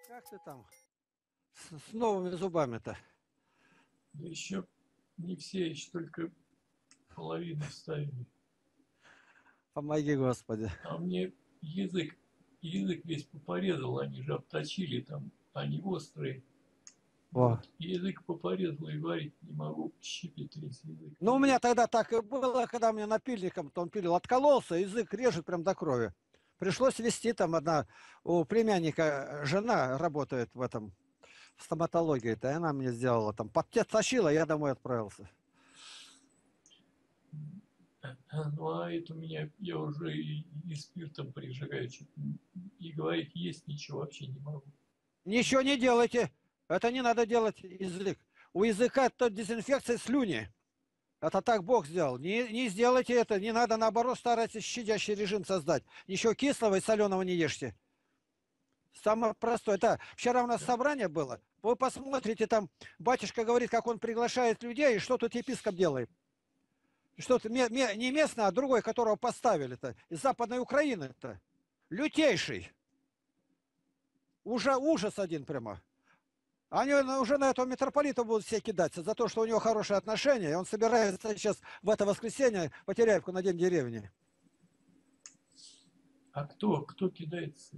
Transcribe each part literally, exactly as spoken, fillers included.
Как ты там с, с новыми зубами-то? Да еще не все, еще только половину вставили. Помоги, Господи. А мне язык, язык весь попорезал, они же обточили там, они острые. О. Вот, язык попорезал и говорить не могу, щипет весь язык. Ну, у меня тогда так и было, когда мне напильником, то он пилил, откололся, язык режет прям до крови. Пришлось вести там одна, у племянника жена работает в этом, в стоматологии-то, и она мне сделала там, подтащила, я домой отправился. Ну, а это у меня, я уже и, и спиртом прижигаю, чуть не- и говорить есть ничего вообще не могу. Ничего не делайте, это не надо делать язык. У языка то дезинфекция слюни. Это так Бог сделал. Не, не сделайте это, не надо, наоборот, старайтесь щадящий режим создать. Ничего кислого и соленого не ешьте. Самое простое. Это вчера у нас собрание было. Вы посмотрите, там батюшка говорит, как он приглашает людей, и что тут епископ делает. Что-то не местный, а другой, которого поставили-то, из Западной Украины-то. Лютейший. Уже ужас один прямо. Они уже на этого митрополита будут все кидаться за то, что у него хорошие отношения, и он собирается сейчас в это воскресенье Потеряевку на День деревни. А кто, кто кидается?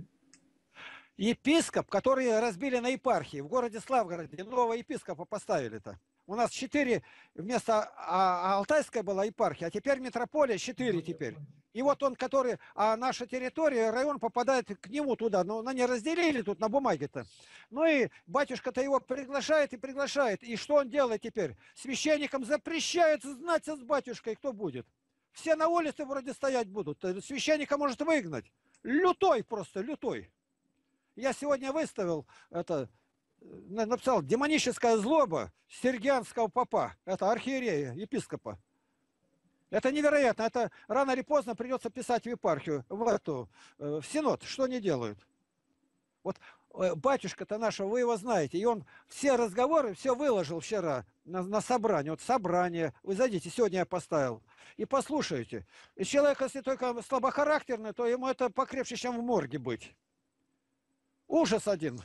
Епископ, который разбили на епархии в городе Славгороде, нового епископа поставили-то. У нас четыре, вместо а, а Алтайская была епархия, а теперь митрополия Ну, четыре я теперь. понял. И вот он, который, а наша территория, район попадает к нему туда, но они разделили тут на бумаге-то. Ну и батюшка-то его приглашает и приглашает. И что он делает теперь? Священникам запрещает знать с батюшкой, кто будет. Все на улице вроде стоять будут. Священника может выгнать. Лютой просто, лютой. Я сегодня выставил, это, написал, демоническая злоба сергианского попа. Это архиерея, епископа. Это невероятно. Это рано или поздно придется писать в епархию, в эту, в синод. Что они делают? Вот батюшка-то нашего, вы его знаете, и он все разговоры, все выложил вчера на, на собрание. Вот собрание, вы зайдите, сегодня я поставил. И послушайте. И человек, если только слабохарактерный, то ему это покрепче, чем в морге быть. Ужас один.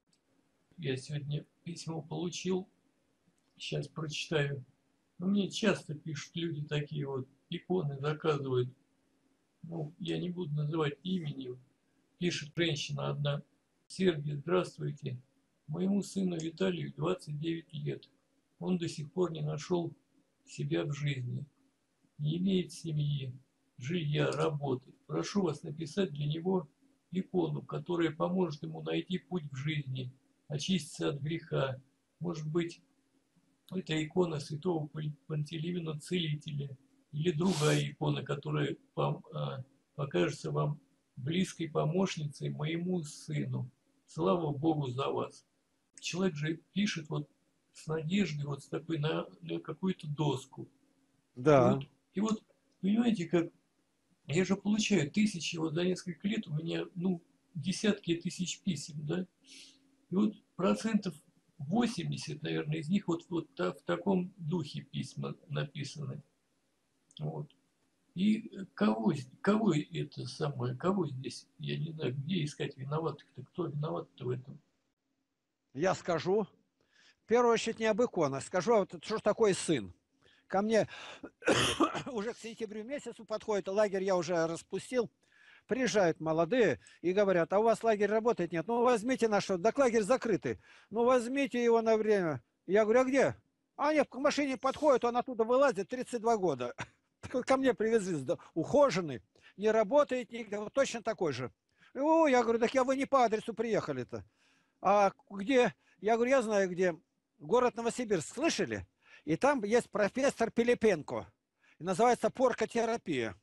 Я сегодня письмо получил, сейчас прочитаю. Ну, мне часто пишут люди такие вот, иконы заказывают. Ну, я не буду называть имени. Пишет женщина одна. Сергей, здравствуйте. Моему сыну Виталию двадцать девять лет. Он до сих пор не нашел себя в жизни. Не имеет семьи, жилья, работы. Прошу вас написать для него икону, которая поможет ему найти путь в жизни, очиститься от греха. Может быть, это икона святого Пантелеимона Целителя или другая икона, которая покажется вам близкой помощницей моему сыну. Слава Богу за вас. Человек же пишет вот с надеждой, вот с такой на, на какую-то доску. И Да. вот, и вот, понимаете, как я же получаю тысячи, вот за несколько лет у меня, ну, десятки тысяч писем, да? И вот процентов восемьдесят, наверное, из них вот, вот в таком духе письма написаны. Вот. И кого, кого это самое, кого здесь, я не знаю, где искать виноватых-то, кто виноват-то в этом? Я скажу. В первую очередь не об иконах. Скажу, а вот, что ж такое сын. Ко мне уже к сентябрю месяцу подходит, лагерь я уже распустил. Приезжают молодые и говорят, а у вас лагерь работает? Нет. Ну, возьмите наш, так лагерь закрытый. Ну, возьмите его на время. Я говорю, а где? А они к машине подходят, он оттуда вылазит, тридцать два года. Ко мне привезли, ухоженный, не работает, никто, точно такой же. О, я говорю, так я вы не по адресу приехали-то. А где? Я говорю, я знаю где. Город Новосибирск, слышали? И там есть профессор Пилипенко. И называется поркотерапия.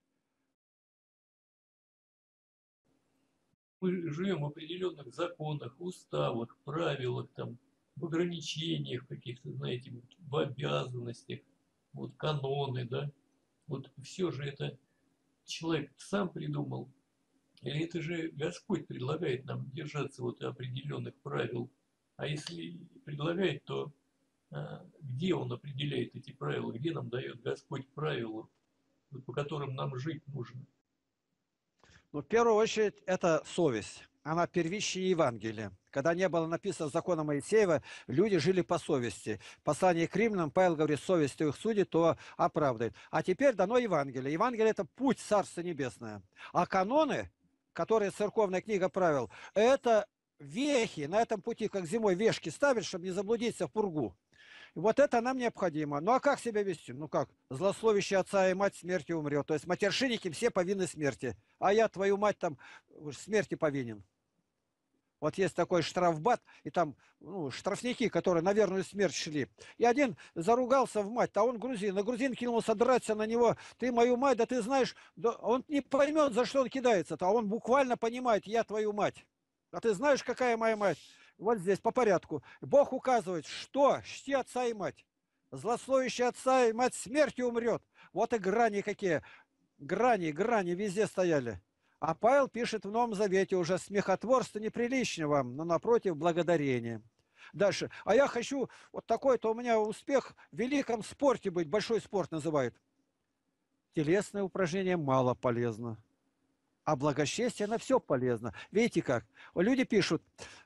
Мы живем в определенных законах, уставах, правилах, там, в ограничениях каких-то, знаете, вот, в обязанностях, вот каноны, да. Вот все же это человек сам придумал, или это же Господь предлагает нам держаться вот определенных правил. А если предлагает, то а, где Он определяет эти правила, где нам дает Господь правила, вот, по которым нам жить нужно? Ну, в первую очередь, это совесть. Она первичнее Евангелия. Когда не было написано закона Моисеева, люди жили по совести. Послание к римлянам Павел говорит, совесть их судит, то оправдывает. А теперь дано Евангелие. Евангелие – это путь Царства Небесное. А каноны, которые церковная книга правил, это вехи на этом пути, как зимой вешки ставят, чтобы не заблудиться в пургу. И вот это нам необходимо. Ну а как себя вести? Ну как? Злословящий отца и мать смертью умрет. То есть матершинники все повинны смерти. А я, твою мать, там смерти повинен. Вот есть такой штрафбат, и там ну, штрафники, которые на верную смерть шли. И один заругался в мать, а он грузин. А грузин кинулся драться на него. Ты мою мать, да ты знаешь, да он не поймет, за что он кидается-то. А он буквально понимает, я твою мать. А ты знаешь, какая моя мать? Вот здесь по порядку. Бог указывает, что чти отца и мать. Злословящий отца и мать смертью умрет. Вот и грани какие. Грани, грани везде стояли. А Павел пишет в Новом Завете уже смехотворство неприлично вам, но напротив благодарение. Дальше. А я хочу вот такой-то у меня успех в великом спорте быть. Большой спорт называют. Телесное упражнение мало полезно. А благочестие на все полезно. Видите как? Люди пишут,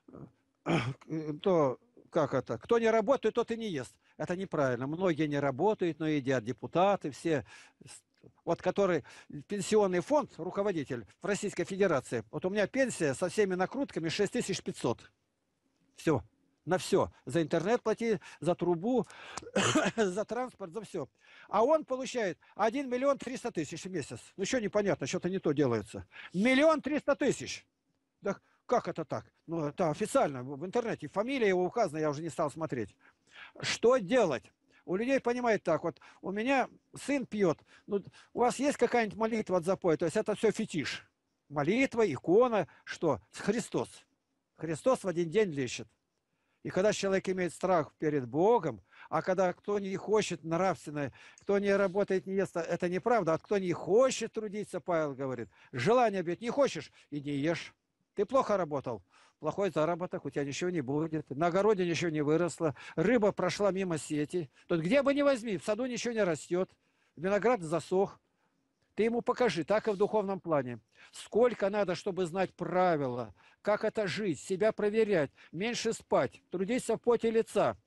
то, как это, кто не работает, тот и не ест. Это неправильно. Многие не работают, но едят депутаты, все. Вот который пенсионный фонд, руководитель в Российской Федерации. Вот у меня пенсия со всеми накрутками шесть тысяч пятьсот. Все. На все. За интернет плати, за трубу, за транспорт, за все. А он получает один миллион триста тысяч в месяц. Ну что непонятно, что-то не то делается. Миллион триста тысяч. Да как это так? Ну это официально в интернете. Фамилия его указана, я уже не стал смотреть. Что делать? У людей понимает так, вот у меня сын пьет, ну, у вас есть какая-нибудь молитва от запоя, то есть это все фетиш. Молитва, икона, что? Христос. Христос в один день лечит. И когда человек имеет страх перед Богом, а когда кто не хочет нравственно, кто не работает, не ест, это неправда, а кто не хочет трудиться, Павел говорит, желание бить, не хочешь, иди ешь. Ты плохо работал. Плохой заработок, у тебя ничего не будет, на огороде ничего не выросло, рыба прошла мимо сети. Тут где бы ни возьми, в саду ничего не растет, виноград засох. Ты ему покажи, так и в духовном плане. Сколько надо, чтобы знать правила, как это жить, себя проверять, меньше спать, трудиться в поте лица.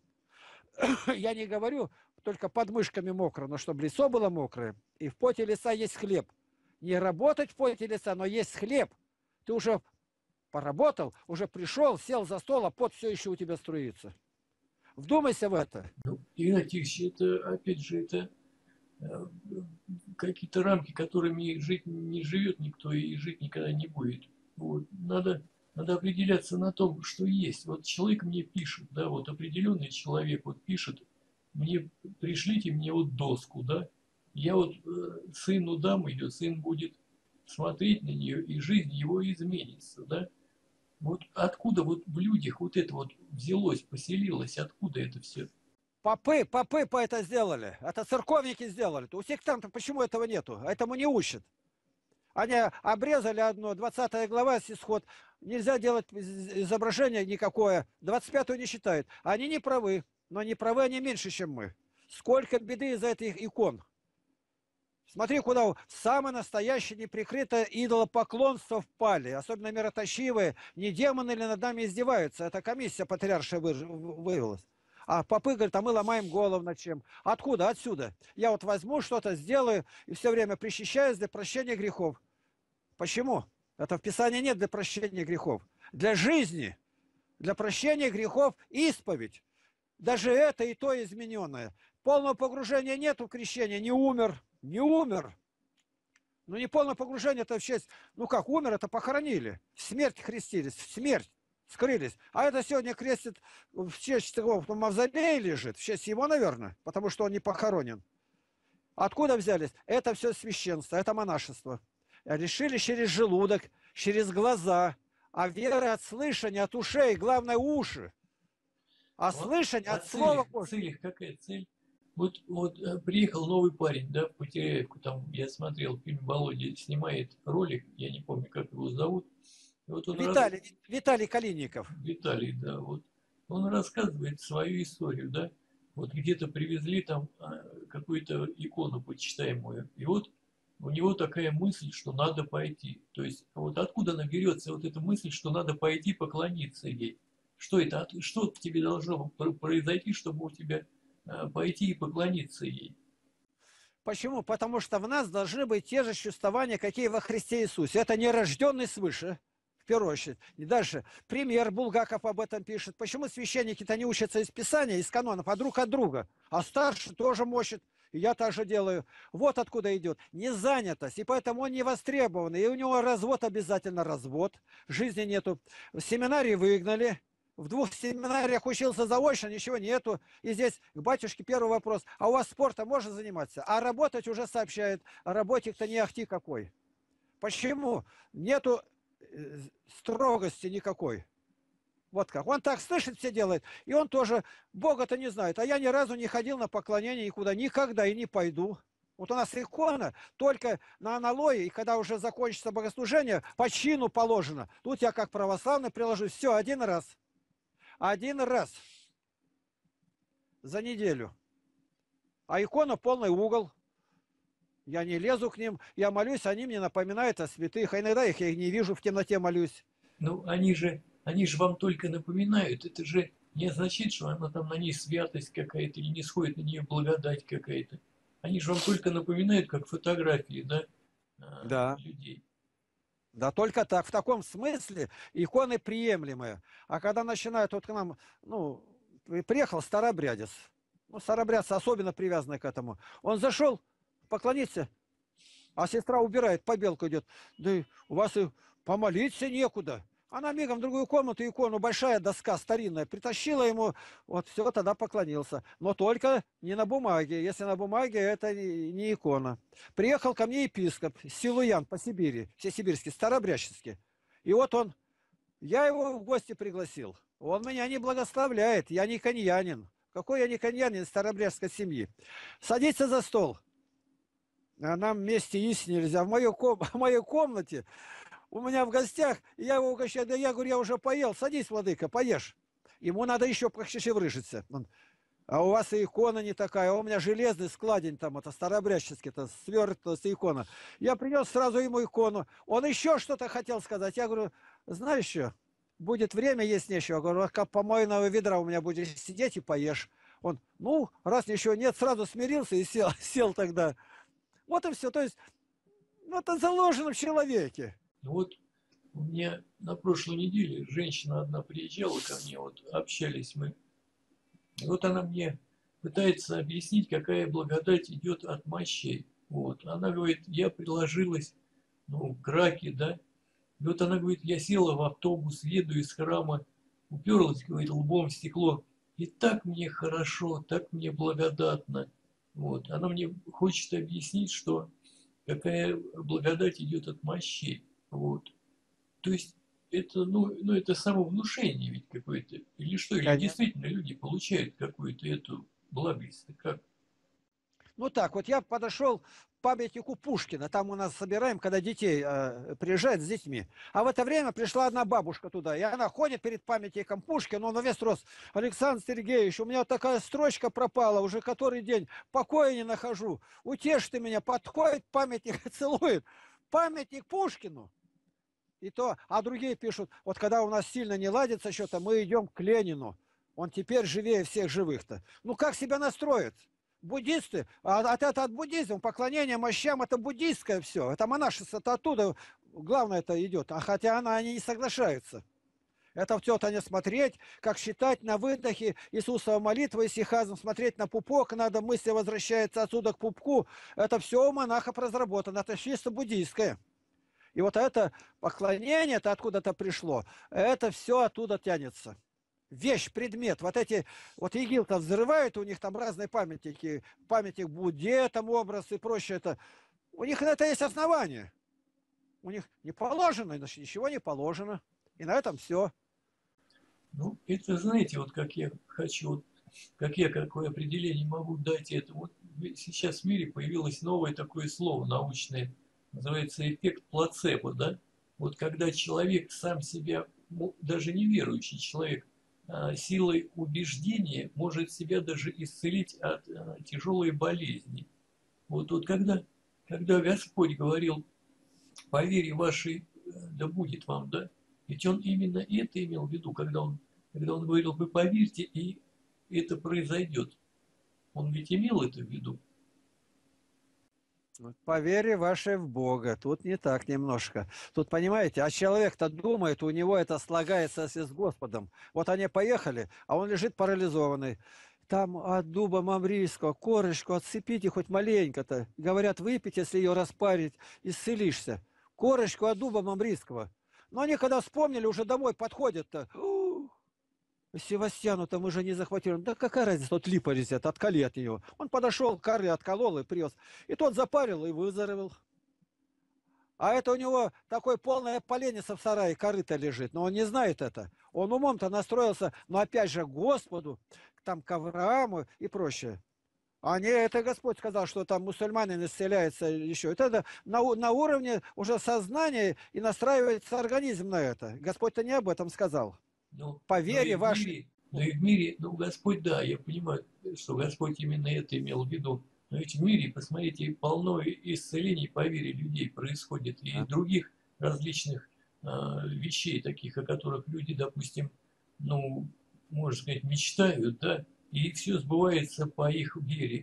Я не говорю, только под мышками мокро, но чтобы лицо было мокрое, и в поте лица есть хлеб. Не работать в поте лица, но есть хлеб. Ты уже поработал, уже пришел, сел за стол, а пот все еще у тебя струится. Вдумайся в это. Ну, Игнатий Тихонович, это, опять же, это э, какие-то рамки, которыми жить не живет никто и жить никогда не будет. Вот. Надо, надо определяться на том, что есть. Вот человек мне пишет, да, вот определенный человек вот пишет, мне пришлите мне вот доску, да, я вот э, сыну дам ее, сын будет смотреть на нее, и жизнь его изменится, да. Вот откуда вот в людях вот это вот взялось, поселилось, откуда это все? Попы, попы по это сделали. Это церковники сделали. У сектантов почему этого нету? Этому не учат. Они обрезали одно, двадцатая глава, исход. Нельзя делать изображение никакое. двадцать пятую не считают. Они не правы. Но не правы они меньше, чем мы. Сколько беды из-за этих икон. Смотри, куда самое настоящее неприкрытое идолопоклонство впали. Особенно мироточивые. Не демоны ли над нами издеваются? Это комиссия патриаршая вывелась. А попы говорят, а мы ломаем голову над чем. Откуда? Отсюда. Я вот возьму что-то, сделаю и все время причащаюсь для прощения грехов. Почему? Это в Писании нет для прощения грехов. Для жизни, для прощения грехов исповедь. Даже это и то измененное. Полного погружения нету крещения, не умер. Не умер. Ну, не полное погружение, это в честь... Ну как, умер, это похоронили. В смерть крестились, в смерть скрылись. А это сегодня крестит в честь того, в мавзолее лежит, в честь его, наверное, потому что он не похоронен. Откуда взялись? Это все священство, это монашество. Решили через желудок, через глаза. А вера от слышания, от ушей, главное уши. А вот, слышание от слова... Цель их какая цель? Вот, вот приехал новый парень, да, в Потеряевку, там я смотрел фильм, Володя снимает ролик, я не помню, как его зовут. Вот он Виталий, рас... Виталий Калинников. Виталий, да, вот. Он рассказывает свою историю, да. Вот где-то привезли там какую-то икону почитаемую, и вот у него такая мысль, что надо пойти. То есть вот откуда она берется, вот эта мысль, что надо пойти поклониться ей. Что это? Что тебе должно произойти, чтобы у тебя пойти и поклониться ей? Почему? Потому что в нас должны быть те же чувствования, какие во Христе Иисусе. Это не рожденный свыше, в первую очередь. И дальше пример, Булгаков об этом пишет. Почему священники-то не учатся из Писания, из канонов, а друг от друга? А старший тоже мочит. И я так же делаю. Вот откуда идет. Незанятость. И поэтому он не востребован. И у него развод обязательно развод. Жизни нету. В семинарии выгнали. В двух семинариях учился заочно, ничего нету. И здесь к батюшке первый вопрос. А у вас спортом можно заниматься? А работать уже сообщает. А работник-то не ахти какой. Почему? Нету строгости никакой. Вот как. Он так слышит, все делает. И он тоже Бога-то не знает. А я ни разу не ходил на поклонение никуда. Никогда и не пойду. Вот у нас икона только на аналое, и когда уже закончится богослужение, по чину положено. Тут я как православный приложусь. Все, один раз. Один раз за неделю. А икона полный угол. Я не лезу к ним, я молюсь, они мне напоминают о святых. А иногда их я их не вижу, в темноте молюсь. Ну, они же, они же вам только напоминают. Это же не означает, что она там на ней святость какая-то или не сходит на нее благодать какая-то. Они же вам только напоминают, как фотографии, да, Да. людей. Да только так, в таком смысле иконы приемлемые. А когда начинают, вот к нам, ну, приехал старообрядец, ну, старообрядцы особенно привязаны к этому. Он зашел поклониться, а сестра убирает, побелку идет. Да и у вас и помолиться некуда. Она мигом в другую комнату икону, большая доска старинная, притащила ему, вот все, тогда поклонился. Но только не на бумаге. Если на бумаге, это не икона. Приехал ко мне епископ, Силуян по Сибири, всесибирский, старообрядческий. И вот он, я его в гости пригласил. Он меня не благословляет, я не коньянин. Какой я не коньянин старообрядской семьи? Садится за стол. А нам вместе есть нельзя. В моей, ком... в моей комнате у меня в гостях, я его угощаю, да я говорю, я уже поел, садись, владыка, поешь. Ему надо еще покшишеврыжиться. А у вас и икона не такая, а у меня железный складень там, это старообрядческий, это свертая икона. Я принес сразу ему икону. Он еще что-то хотел сказать. Я говорю, знаешь что, будет время, есть нечего. Я говорю, как помойного ведра у меня будешь сидеть и поешь. Он, ну, раз ничего нет, сразу смирился и сел, сел тогда. Вот и все. То есть, ну, это заложено в человеке. Вот у меня на прошлой неделе женщина одна приезжала ко мне, вот общались мы. И вот она мне пытается объяснить, какая благодать идет от мощей. Вот. Она говорит, я приложилась, ну, к раке, да. И вот она говорит, я села в автобус, еду из храма, уперлась, говорит, лбом в стекло. И так мне хорошо, так мне благодатно. Вот. Она мне хочет объяснить, что какая благодать идет от мощей. Вот. То есть это, ну, ну, это самовнушение ведь какое-то. Или что? Или Конечно. действительно люди получают какую-то эту благость? Как? Ну так, вот я подошел к памятнику Пушкина. Там у нас собираем, когда детей э, приезжают с детьми. А в это время пришла одна бабушка туда. И она ходит перед памятником Пушкина, он на весь рост. Александр Сергеевич, у меня такая строчка пропала, уже который день. Покоя не нахожу. Утешь ты меня. Подходит памятник и целует. Памятник Пушкину. И то, а другие пишут, вот когда у нас сильно не ладится что-то, мы идем к Ленину. Он теперь живее всех живых-то. Ну как себя настроить? Буддисты, а от это от буддизма, поклонение мощам, это буддийское все. Это монашество, это оттуда главное это идет. А хотя она, они не соглашаются. Это все это не смотреть, как считать на выдохе Иисусова молитва и сихазм, смотреть на пупок, надо мысли возвращается отсюда к пупку. Это все у монахов разработано, это чисто буддийское. И вот это поклонение, это откуда-то пришло, это все оттуда тянется. Вещь, предмет, вот эти, вот ИГИЛ-то взрывают, у них там разные памятники, памятник Будде, там образ и прочее, это, у них на это есть основание. У них не положено, иначе ничего не положено. И на этом все. Ну, это, знаете, вот как я хочу, вот, как я какое определение могу дать этому. Вот сейчас в мире появилось новое такое слово научное, называется эффект плацебо, да? Вот когда человек сам себя, даже неверующий человек, силой убеждения может себя даже исцелить от тяжелой болезни. Вот, вот когда, когда Господь говорил, по вере вашей, да будет вам, да, ведь Он именно это имел в виду, когда Он когда он говорил, вы поверьте, и это произойдет. Он ведь имел это в виду. Вот по вере вашей в Бога. Тут не так немножко. Тут, понимаете, а человек-то думает, у него это слагается с Господом. Вот они поехали, а он лежит парализованный. Там от дуба мамрийского корочку отцепите хоть маленько-то. Говорят, выпить, если ее распарить, исцелишься. Корочку от дуба мамрийского. Но они когда вспомнили, уже домой подходят-то. Севастьяну-то мы же не захватили. Да какая разница, тот липа резет, отколи от нее. Он подошел, коры отколол и привез. И тот запарил и выздоровел. А это у него такой полное поленница в сарае, корыто лежит. Но он не знает это. Он умом-то настроился, но опять же к Господу, там к Аврааму и прочее. А не, это Господь сказал, что там мусульманин исцеляется еще. Это, это на, на уровне уже сознания и настраивается организм на это. Господь-то не об этом сказал. Ну, По но и вере в вашей. мире, но и в мире, ну, Господь, да, я понимаю, что Господь именно это имел в виду. Но ведь в мире, посмотрите, полно исцелений по вере людей происходит. И Да. других различных э, вещей, таких, о которых люди, допустим, ну, можно сказать, мечтают, да, и все сбывается по их вере.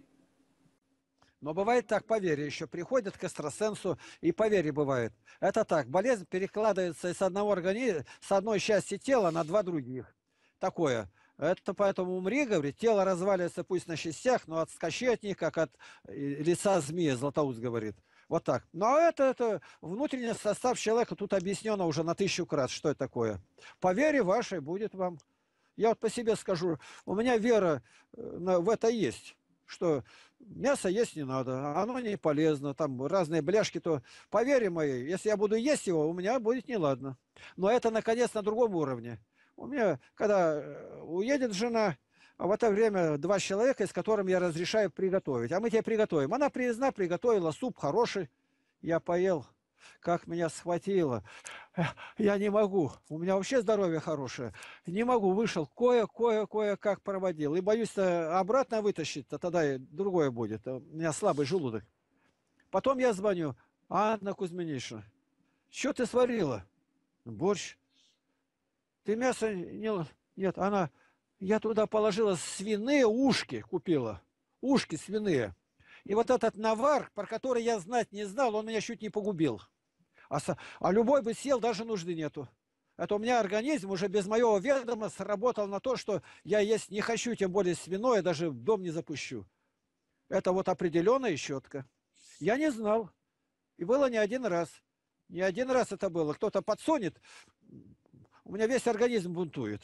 Но бывает так, по вере еще приходят к экстрасенсу, и по вере бывает. Это так, болезнь перекладывается из одного организма, с одной части тела на два других. Такое. Это поэтому умри, говорит, тело разваливается пусть на частях, но отскочи от них, как от э, лица змея, Златоуст говорит. Вот так. Но это, это внутренний состав человека, тут объяснено уже на тысячу крат, что это такое. По вере вашей будет вам. Я вот по себе скажу, у меня вера э, на- в это есть, что мясо есть не надо, оно не полезно, там разные бляшки, то по вере моей, если я буду есть его, у меня будет неладно. Но это, наконец, на другом уровне. У меня, когда э, уедет жена, а в это время два человека, с которыми я разрешаю приготовить. А мы тебе приготовим. Она привезла, приготовила суп хороший, я поел, как меня схватило. Я не могу, у меня вообще здоровье хорошее. Не могу, вышел, кое-кое-кое-как проводил. И боюсь обратно вытащить-то, тогда и другое будет. У меня слабый желудок. Потом я звоню, Анна Кузьминична, что ты сварила? Борщ. Ты мясо не... Нет, она... Я туда положила свиные ушки, купила. Ушки свиные. И вот этот навар, про который я знать не знал, он меня чуть не погубил. А, со... а любой бы съел, даже нужды нету. Это у меня организм уже без моего ведома сработал на то, что я есть не хочу, тем более свиное, даже в дом не запущу. Это вот определенная щетка. Я не знал. И было не один раз. Не один раз это было. Кто-то подсунет, у меня весь организм бунтует.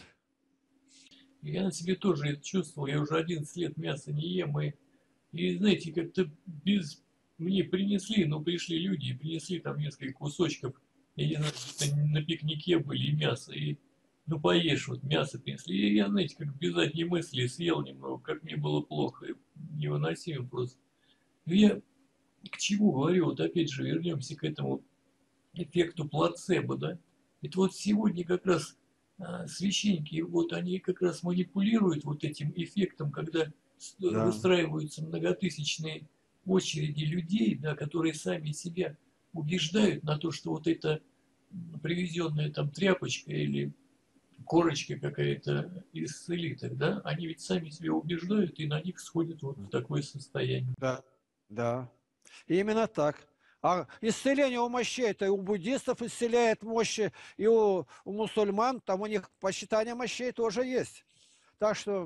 Я на себе тоже это чувствовал. Я уже одиннадцать лет мясо не ем. И, и знаете, как-то без... Мне принесли, ну, пришли люди и принесли там несколько кусочков. Я не знаю, это на пикнике были и мясо. И, ну, поешь, вот мясо принесли. И я, знаете, как без задней мысли съел немного, как мне было плохо. И невыносимо просто. Но я к чему говорю? Вот опять же, вернемся к этому эффекту плацебо, да? Это вот сегодня как раз а, священники, вот они как раз манипулируют вот этим эффектом, когда Да. выстраиваются многотысячные очереди людей, да, которые сами себя убеждают на то, что вот эта привезенная там тряпочка или корочка какая-то исцелит их, да, они ведь сами себя убеждают и на них сходят вот в такое состояние. Да. Да. Именно так. А исцеление у мощей, это и у буддистов исцеляет мощи, и у, у мусульман, там у них посчитание мощей тоже есть. Так что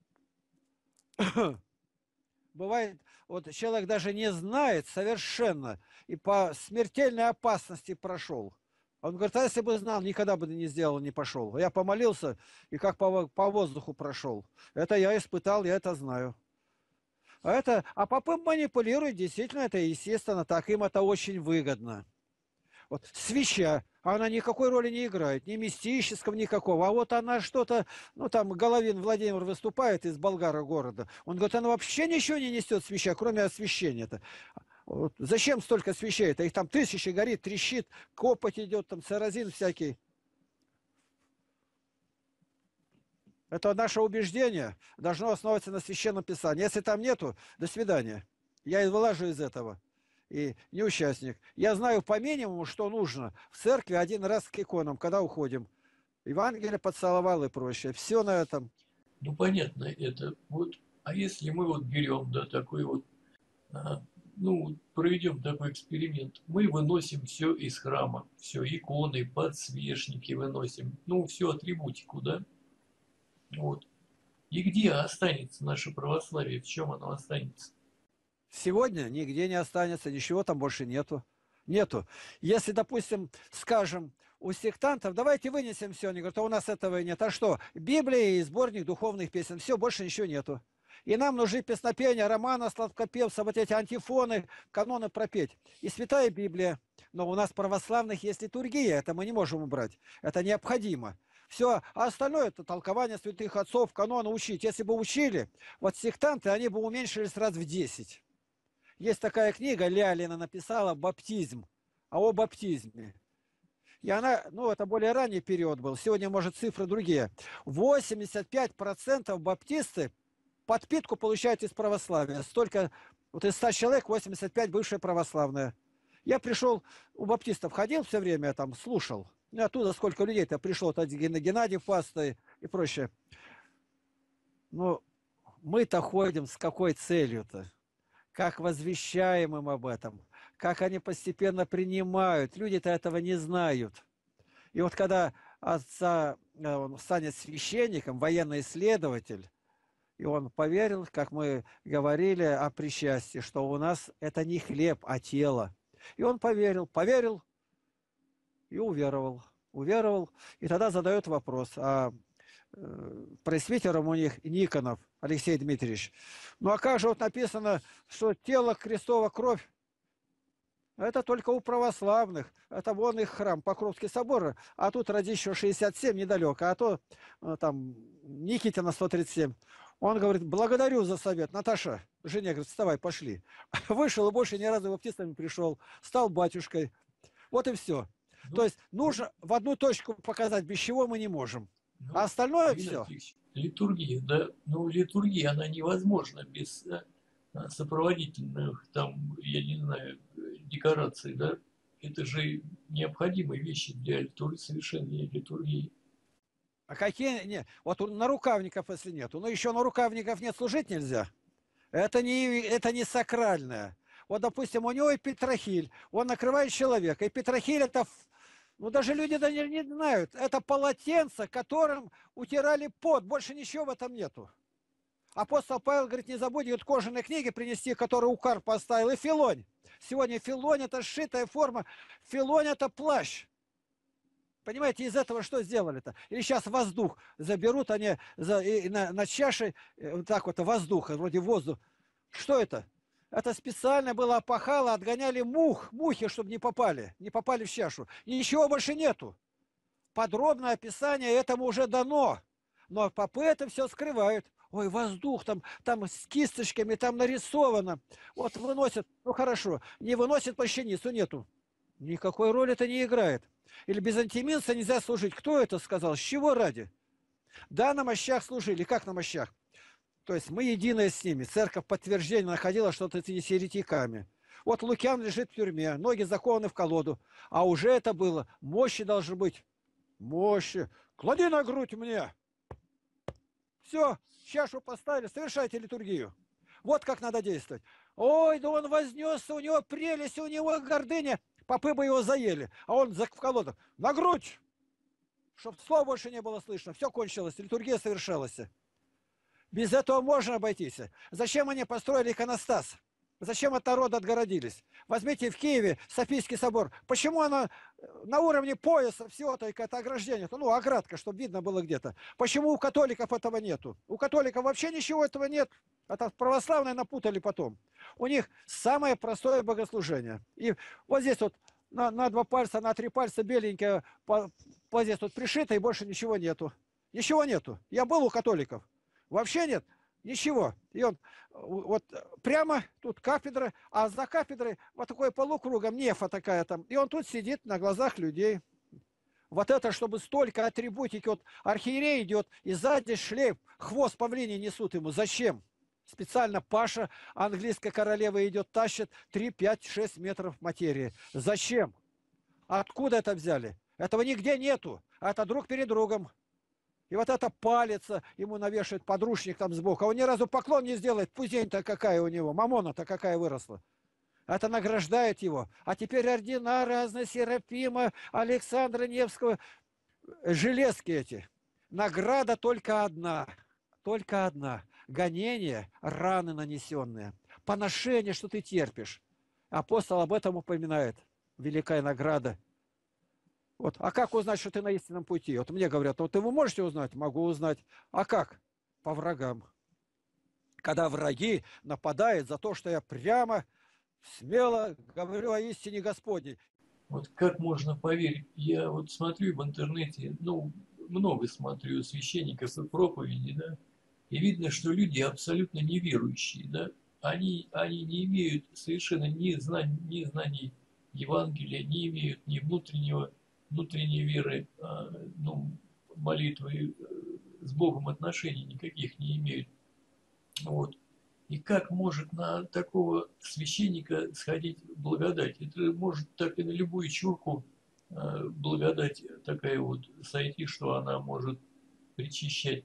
бывает, вот человек даже не знает совершенно, и по смертельной опасности прошел. Он говорит, а если бы знал, никогда бы не сделал, не пошел. Я помолился, и как по, по воздуху прошел. Это я испытал, я это знаю. А, это, а попы манипулируют, действительно, это естественно так, им это очень выгодно. Вот свеча, она никакой роли не играет, ни мистического никакого. А вот она что-то, ну там Головин Владимир выступает из Болгара города. Он говорит, она вообще ничего не несет свеча, кроме освещения-то. Вот. Зачем столько свечей-то? Их там тысячи горит, трещит, копоть идет, там церозин всякий. Это наше убеждение должно основываться на Священном Писании. Если там нету, до свидания. Я и вылажу из этого. И не участник. Я знаю по минимуму, что нужно в церкви один раз к иконам, когда уходим. Евангелие поцеловал и прочее. Все на этом. Ну, понятно это. Вот, а если мы вот берем, да, такой вот, а, ну, проведем такой эксперимент, мы выносим все из храма, все, иконы, подсвечники выносим, ну, всю атрибутику, да, вот. И где останется наше православие, в чем оно останется? Сегодня нигде не останется, ничего там больше нету. Нету. Если, допустим, скажем, у сектантов, давайте вынесем все, они говорят, а у нас этого и нет. А что? Библия и сборник духовных песен, все, больше ничего нету. И нам нужны песнопения, романа, сладкопевца, вот эти антифоны, каноны пропеть. И Святая Библия. Но у нас православных есть литургия, это мы не можем убрать. Это необходимо. Все, а остальное это толкование святых отцов, каноны учить. Если бы учили, вот сектанты, они бы уменьшились раз в десять. Есть такая книга, Лялина написала «Баптизм», а о баптизме. И она, ну, это более ранний период был, сегодня, может, цифры другие. восемьдесят пять процентов баптисты подпитку получают из православия. Столько, вот из ста человек восемьдесят пять бывшие православные. Я пришел, у баптистов ходил все время, там, слушал. И оттуда сколько людей-то пришло, вот Геннадий Фаста и, и прочее. Но мы-то ходим с какой целью-то? Как возвещаем им об этом, как они постепенно принимают. Люди-то этого не знают. И вот когда отца, он станет священником, военный исследователь, и он поверил, как мы говорили о причастии, что у нас это не хлеб, а тело. И он поверил, поверил и уверовал. Уверовал, и тогда задает вопрос, а пресвитером у них Никонов Алексей Дмитриевич. Ну а как же вот написано, что тело Христово кровь? Это только у православных. Это вон их храм, Покровский собор. А тут Радищева шестьдесят семь недалеко. А то там Никитина сто тридцать семь. Он говорит, благодарю за совет. Наташа, жене, говорит, вставай, пошли. Вышел и больше ни разу баптистами пришел. Стал батюшкой. Вот и все. Ну, То есть нужно в одну точку показать, без чего мы не можем. ну, А остальное Игнатий все. Ильич, литургия, да, ну, литургия, она невозможна без а, сопроводительных, там, я не знаю, декораций, да, это же необходимые вещи для литургии, совершения литургии. А какие? Не, вот на рукавников, если нету. Ну, еще на рукавников нет, служить нельзя. Это не, это не сакральное. Вот, допустим, у него и Петрохиль. Он накрывает человека. И Петрохиль это, ну, даже люди да не, не знают. Это полотенце, которым утирали пот. Больше ничего в этом нету. Апостол Павел говорит, не забудь говорит, кожаные книги принести, которые у Карпа оставил. И филонь. Сегодня филонь это сшитая форма. Филонь это плащ. Понимаете, из этого что сделали-то? Или сейчас воздух заберут, они за, и на, на чаше, вот так вот, воздух, вроде воздух. Что это? Это специально было опахало, отгоняли мух, мухи, чтобы не попали, не попали в чашу. И ничего больше нету. Подробное описание этому уже дано. Но попы это все скрывают. Ой, воздух, там, там с кисточками, там нарисовано. Вот выносят, ну хорошо, не выносят плащаницу, нету. Никакой роли это не играет. Или без антиминца нельзя служить. Кто это сказал? С чего ради? Да, на мощах служили. Как на мощах? То есть мы единые с ними. Церковь подтверждение находила, что это не с еретиками. Вот Лукьян лежит в тюрьме, ноги закованы в колоду. А уже это было. Мощи должны быть. Мощи. Клади на грудь мне. Все, чашу поставили, совершайте литургию. Вот как надо действовать. Ой, да он вознесся, у него прелесть, у него гордыня. Попы бы его заели, а он в колодах. На грудь! Чтоб слова больше не было слышно. Все кончилось, литургия совершалась. Без этого можно обойтись. Зачем они построили иконостас? Зачем от народа отгородились? Возьмите в Киеве Софийский собор. Почему она на уровне пояса всего только это ограждение? Ну, оградка, чтобы видно было где-то. Почему у католиков этого нету? У католиков вообще ничего этого нет. Это православные напутали потом. У них самое простое богослужение. И вот здесь вот на, на два пальца, на три пальца беленькое, по, по здесь вот пришито, и больше ничего нету. Ничего нету. Я был у католиков. Вообще нет. Ничего. И он вот прямо тут кафедра, а за кафедрой вот такой полукругом нефа такая там. И он тут сидит на глазах людей. Вот это, чтобы столько атрибутики. Вот архиерей идет, и сзади шлейф, хвост павлиний несут ему. Зачем? Специально Паша, английская королева, идет, тащит три, пять, шесть метров материи. Зачем? Откуда это взяли? Этого нигде нету. А это друг перед другом. И вот это палится, ему навешивает подручник там сбоку. А он ни разу поклон не сделает. Пузень-то какая у него, мамона-то какая выросла. Это награждает его. А теперь ордена разные, Серафима, Александра Невского, железки эти. Награда только одна. Только одна. Гонение, раны нанесенные. Поношение, что ты терпишь. Апостол об этом упоминает. Великая награда. Вот. А как узнать, что ты на истинном пути? Вот мне говорят, вот вы можете узнать? Могу узнать. А как? По врагам. Когда враги нападают за то, что я прямо, смело говорю о истине Господней. Вот как можно поверить? Я вот смотрю в интернете, ну, много смотрю священников и проповеди, да, и видно, что люди абсолютно неверующие, да, они, они не имеют совершенно ни знаний, ни знаний Евангелия, не имеют ни внутреннего, внутренней веры, а, ну, молитвы с Богом отношений никаких не имеют. Вот. И как может на такого священника сходить благодать? Это может так и на любую чурку э, благодать такая вот сойти, что она может причащать.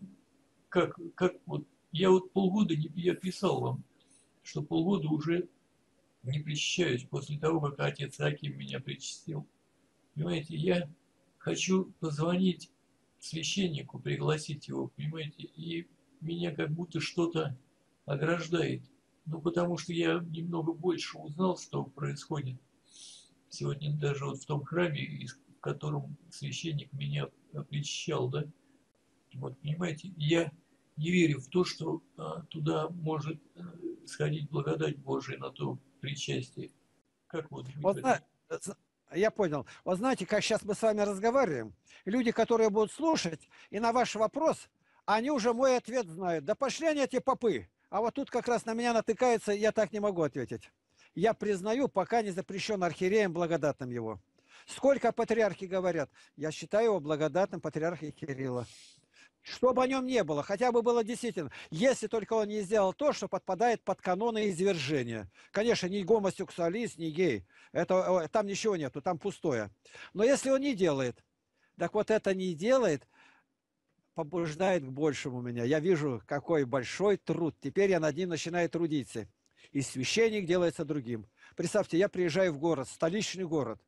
Как, как вот, я вот полгода, не, я писал вам, что полгода уже не причащаюсь после того, как отец Аким меня причастил. Понимаете, я хочу позвонить священнику, пригласить его, понимаете, и меня как будто что-то ограждает. Ну, потому что я немного больше узнал, что происходит сегодня даже вот в том храме, в котором священник меня причащал, да. Вот, понимаете, я не верю в то, что а, туда может а, сходить благодать Божия на то причастие. Как вот быть Вот, в этом? я понял. Вот знаете, как сейчас мы с вами разговариваем, люди, которые будут слушать, и на ваш вопрос, они уже мой ответ знают. Да пошли они эти попы. А вот тут как раз на меня натыкается, я так не могу ответить. Я признаю, пока не запрещен архиереем благодатным его. Сколько патриархи говорят? Я считаю его благодатным патриархом Кирилла. Чтобы о нем не было, хотя бы было действительно, если только он не сделал то, что подпадает под каноны извержения. Конечно, ни гомосексуалист, ни гей. Это, там ничего нету, там пустое. Но если он не делает, так вот это не делает, побуждает к большему меня. Я вижу, какой большой труд. Теперь я над ним начинаю трудиться. И священник делается другим. Представьте, я приезжаю в город, столичный город.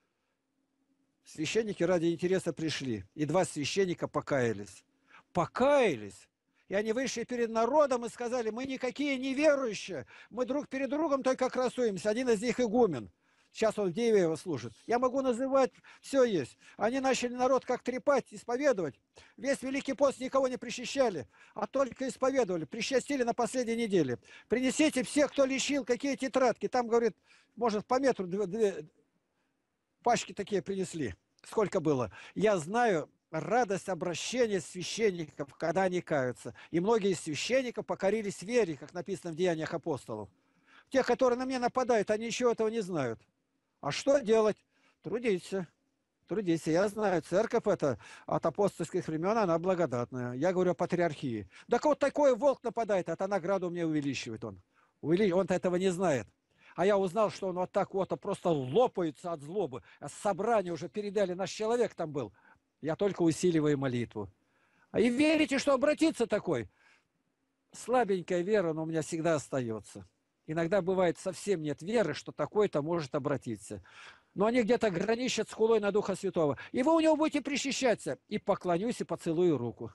Священники ради интереса пришли. И два священника покаялись. Покаялись. И они вышли перед народом и сказали, мы никакие не верующие. Мы друг перед другом только красуемся. Один из них игумен. Сейчас он в Дееве служит. Я могу называть, все есть. Они начали народ как трепать, исповедовать. Весь Великий пост никого не причащали, а только исповедовали. Причастили на последней неделе. Принесите всех, кто лечил, какие тетрадки. Там, говорит, может, по метру две, две пачки такие принесли. Сколько было. Я знаю радость обращения священников, когда они каются. И многие из священников покорились вере, как написано в Деяниях апостолов. Те, которые на меня нападают, они еще этого не знают. А что делать? Трудиться. Трудиться. Я знаю, церковь это от апостольских времен, она благодатная. Я говорю о патриархии. Так вот такой волк нападает, это награду мне увеличивает он. Он-то этого не знает. А я узнал, что он вот так вот просто лопается от злобы. А собрание уже передали, наш человек там был. Я только усиливаю молитву. А и верите, что обратиться такой? Слабенькая вера, но у меня всегда остается. Иногда бывает совсем нет веры, что такой-то может обратиться. Но они где-то граничат с хулой на Духа Святого. И вы у него будете причащаться. И поклонюсь, и поцелую руку.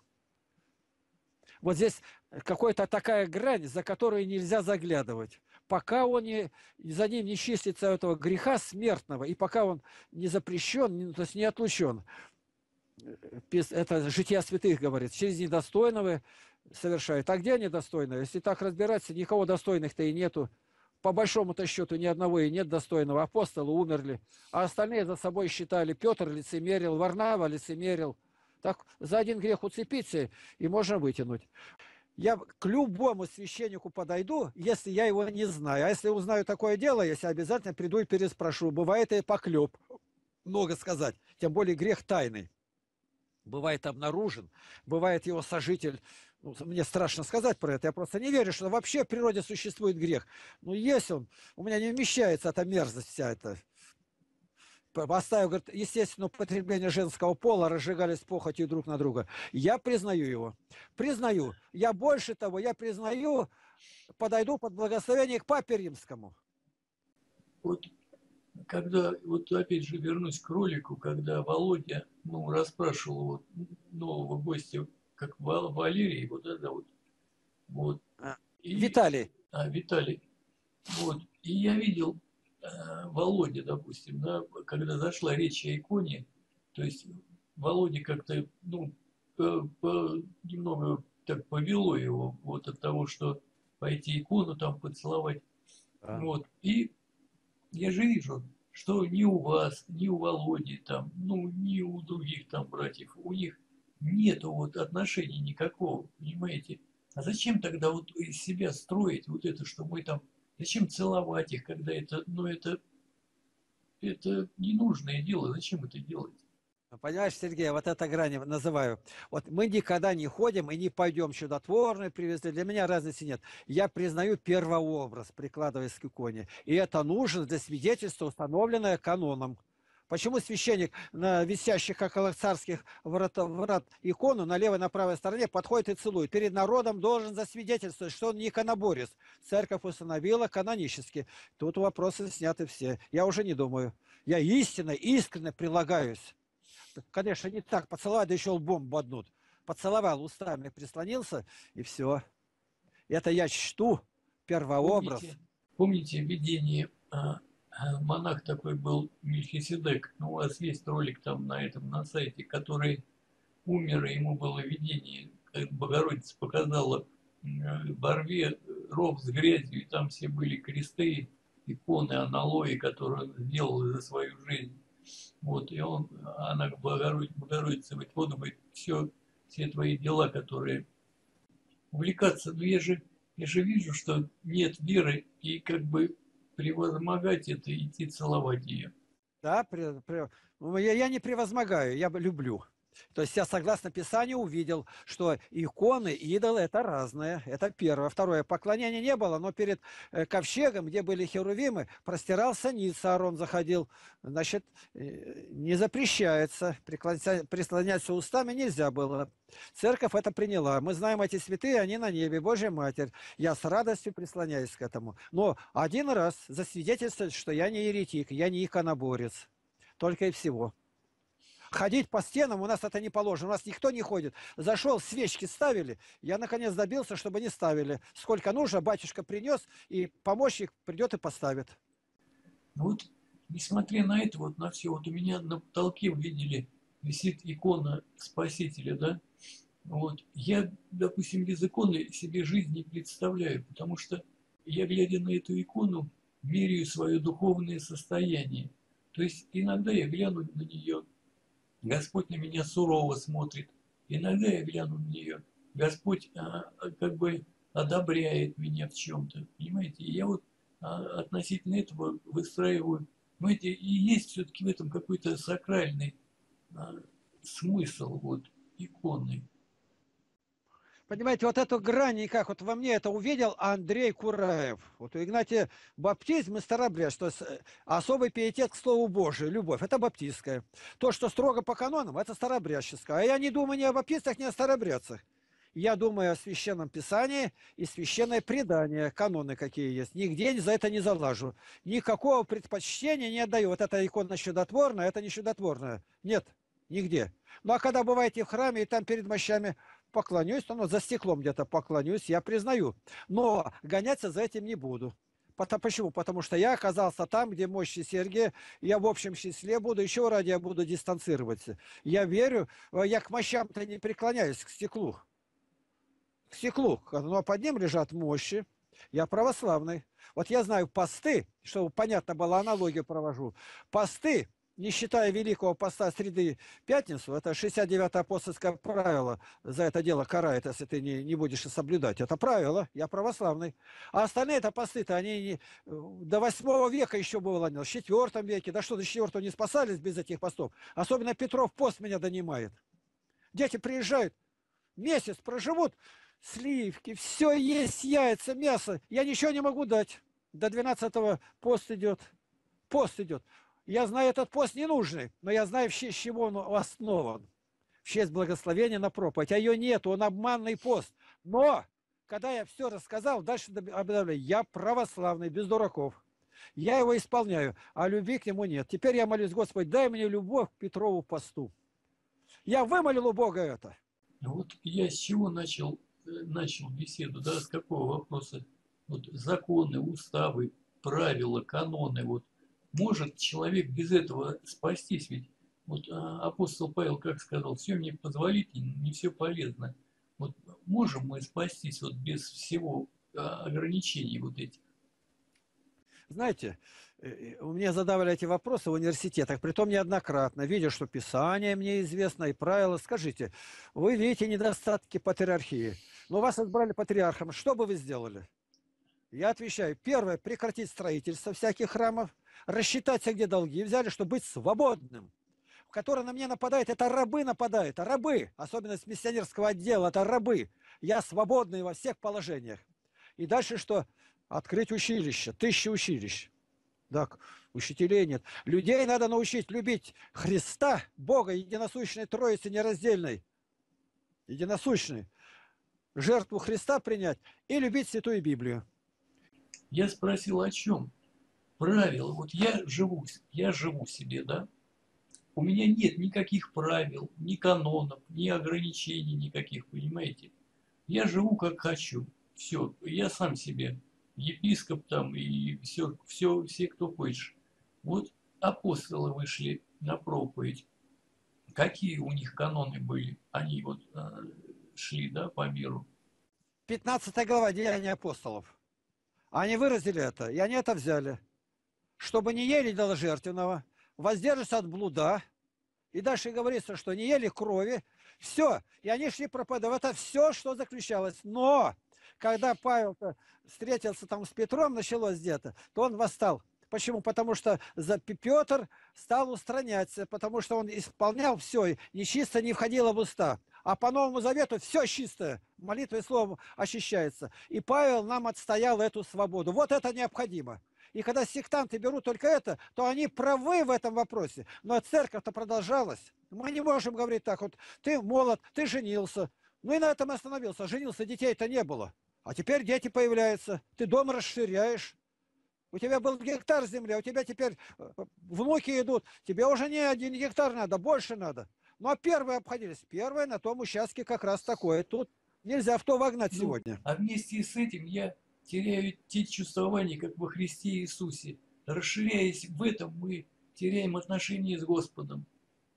Вот здесь какая-то такая грань, за которую нельзя заглядывать. Пока он не, за ним не числится этого греха смертного, и пока он не запрещен, то есть не отлучен. Это жития святых говорит. Через недостойного совершают. А где недостойного? Если так разбираться, никого достойных-то и нету. По большому-то счету ни одного и нет достойного. Апостолы умерли, а остальные за собой считали. Петр лицемерил, Варнава лицемерил. Так за один грех уцепиться и можно вытянуть. Я к любому священнику подойду, если я его не знаю. А если узнаю такое дело, я обязательно приду и переспрошу. Бывает и поклеп. Много сказать. Тем более грех тайный. Бывает обнаружен, бывает его сожитель. Ну, мне страшно сказать про это, я просто не верю, что вообще в природе существует грех. Но есть он, у меня не вмещается эта мерзость вся эта. оставив, говорит, естественно, употребление женского пола, разжигались похотью друг на друга. Я признаю его. Признаю. Я больше того, я признаю, подойду под благословение к Папе Римскому. Вот когда, вот опять же вернусь к ролику, когда Володя, ну, расспрашивал вот нового гостя, как Вал- Валерий, вот это вот, вот. А, И, Виталий. а, Виталий, вот. И я видел э, Володя, допустим, да, когда зашла речь о иконе, то есть Володя как-то, ну, по- по- немного так повело его вот от того, что пойти икону там поцеловать, А. вот. И я же вижу, что ни у вас, ни у Володи там, ну, ни у других там братьев, у них нету вот отношений никакого, понимаете? А зачем тогда вот из себя строить вот это, что мы там, зачем целовать их, когда это, ну, это, это ненужное дело, зачем это делать? Понимаешь, Сергей, вот эта грань я называю. Вот мы никогда не ходим и не пойдем чудотворные привезли. Для меня разницы нет. Я признаю первообраз, прикладываясь к иконе. И это нужно для свидетельства, установленное каноном. Почему священник на висящих около царских врат, врат икону на левой и на правой стороне подходит и целует? Перед народом должен засвидетельствовать, что он не иконоборец. Церковь установила канонически. Тут вопросы сняты все. Я уже не думаю. Я истинно, искренне прилагаюсь. Конечно, не так. Поцеловать, да еще лбом боднут. Поцеловал, устами прислонился, и все. Это я чту первообраз. Помните, помните видение, а, а, монах такой был Мельхиседек, ну, у вас есть ролик там на этом, на сайте, который умер, и ему было видение, как Богородица показала в Борве ров с грязью, и там все были кресты, иконы, аналои, которые он сделал за свою жизнь. Вот, и он, она к Богородице, Богородице говорит, вот, говорит, все, все твои дела, которые увлекаться, но я же, я же вижу, что нет веры, и как бы превозмогать это, идти целовать ее. Да, при- при- ну, я, я не превозмогаю, я бы люблю. То есть я, согласно Писанию, увидел, что иконы, идолы – это разное. Это первое. Второе. Поклонения не было, но перед э, ковчегом, где были херувимы, простирался ниц, Аарон заходил. Значит, э, не запрещается. Преклоняться, прислоняться устами нельзя было. Церковь это приняла. Мы знаем эти святые, они на небе, Божья Матерь. Я с радостью прислоняюсь к этому. Но один раз засвидетельствовать, что я не еретик, я не иконоборец. Только и всего. Ходить по стенам у нас это не положено. У нас никто не ходит. Зашел, свечки ставили. Я, наконец, добился, чтобы не ставили. Сколько нужно, батюшка принес, и помощник придет и поставит. Вот, несмотря на это, вот на все, вот у меня на потолке, вы видели, висит икона Спасителя, да? Вот, я, допустим, без иконы себе жизнь не представляю, потому что я, глядя на эту икону, меряю свое духовное состояние. То есть иногда я гляну на нее, Господь на меня сурово смотрит. Иногда я гляну на нее, Господь а, как бы одобряет меня в чем-то. Понимаете? И я вот а, относительно этого выстраиваю. Понимаете, и есть все-таки в этом какой-то сакральный а, смысл вот иконы. Понимаете, вот эту грань никак, вот во мне это увидел Андрей Кураев. Вот у Игнатия баптизм и старобрядчество, то есть э, особый пиетет к Слову Божию, любовь, это баптистская. То, что строго по канонам, это старобрядческое. А я не думаю ни о баптистах, ни о старобрядцах. Я думаю о священном писании и священное предание, каноны какие есть. Нигде за это не залажу. Никакого предпочтения не отдаю. Вот эта икона чудотворная, это не чудотворная. Нет, нигде. Ну а когда бываете в храме и там перед мощами поклонюсь, ну, за стеклом где-то поклонюсь, я признаю. Но гоняться за этим не буду. Потому, почему? Потому что я оказался там, где мощи Сергия, я в общем числе буду, еще ради я буду дистанцироваться. Я верю, я к мощам-то не преклоняюсь, к стеклу. К стеклу, но под ним лежат мощи. Я православный. Вот я знаю посты, чтобы понятно было, аналогию провожу. Посты, не считая Великого Поста среды пятницу, это шестьдесят девятое апостольское правило, за это дело карает, если ты не, не будешь соблюдать. Это правило, я православный. А остальные-то посты-то, они не, до восьмого века еще было, в четвертом веке, да что, до четвертого не спасались без этих постов. Особенно Петров пост меня донимает. Дети приезжают, месяц проживут, сливки, все есть, яйца, мясо. Я ничего не могу дать. До двенадцатого пост идет. Пост идет. Я знаю, этот пост не нужный, но я знаю, в честь чего он основан. В честь благословения на проповедь. А ее нет, он обманный пост. Но, когда я все рассказал, дальше объявляю, я православный, без дураков. Я его исполняю, а любви к нему нет. Теперь я молюсь, Господи, дай мне любовь к Петрову посту. Я вымолил у Бога это. Вот я с чего начал, э, начал беседу, да, с какого вопроса? Вот законы, уставы, правила, каноны, вот. Может человек без этого спастись? Ведь вот а, апостол Павел как сказал, все мне позволительно, не все полезно. Вот можем мы спастись вот без всего а, ограничений вот этих? Знаете, э, э, мне задавали эти вопросы в университетах, притом неоднократно, видя, что Писание мне известно и правила. Скажите, вы видите недостатки патриархии, но вас избрали патриархом, что бы вы сделали? Я отвечаю, первое, прекратить строительство всяких храмов, рассчитать, где долги взяли, чтобы быть свободным. Которые на меня нападают, это рабы нападают, а рабы, особенность миссионерского отдела, это рабы. Я свободный во всех положениях. И дальше что? Открыть училище, тысячи училищ. Так, учителей нет. Людей надо научить любить Христа, Бога, единосущной Троицы нераздельной, единосущной, жертву Христа принять и любить Святую Библию. Я спросил, о чем? Правила. Вот я живу, я живу себе, да? У меня нет никаких правил, ни канонов, ни ограничений никаких, понимаете? Я живу как хочу. Все, я сам себе епископ там и все, все, все, кто хочешь. Вот апостолы вышли на проповедь. Какие у них каноны были? Они вот э, шли, да, по миру. пятнадцатая глава Деяния апостолов. Они выразили это, и они это взяли. Чтобы не ели идоложертвенного, воздерживаться от блуда. И дальше говорится, что не ели крови. Все. И они шли проповедовать. Это все, что заключалось. Но, когда Павел встретился там с Петром, началось где-то, то он восстал. Почему? Потому что Петр стал устраняться, потому что он исполнял все, и нечисто не входило в уста. А по Новому Завету все чистое, молитвой и словом очищается. И Павел нам отстоял эту свободу. Вот это необходимо. И когда сектанты берут только это, то они правы в этом вопросе. Но церковь-то продолжалась. Мы не можем говорить так, вот ты молод, ты женился. Ну и на этом остановился. Женился, детей-то не было. А теперь дети появляются. Ты дом расширяешь. У тебя был гектар земли, а у тебя теперь внуки идут. Тебе уже не один гектар надо, больше надо. Ну а первые обходились. Первые на том участке как раз такое. Тут нельзя в то вогнать Ну, сегодня. а вместе с этим я теряю те чувствования, как во Христе Иисусе. Расширяясь в этом, мы теряем отношения с Господом.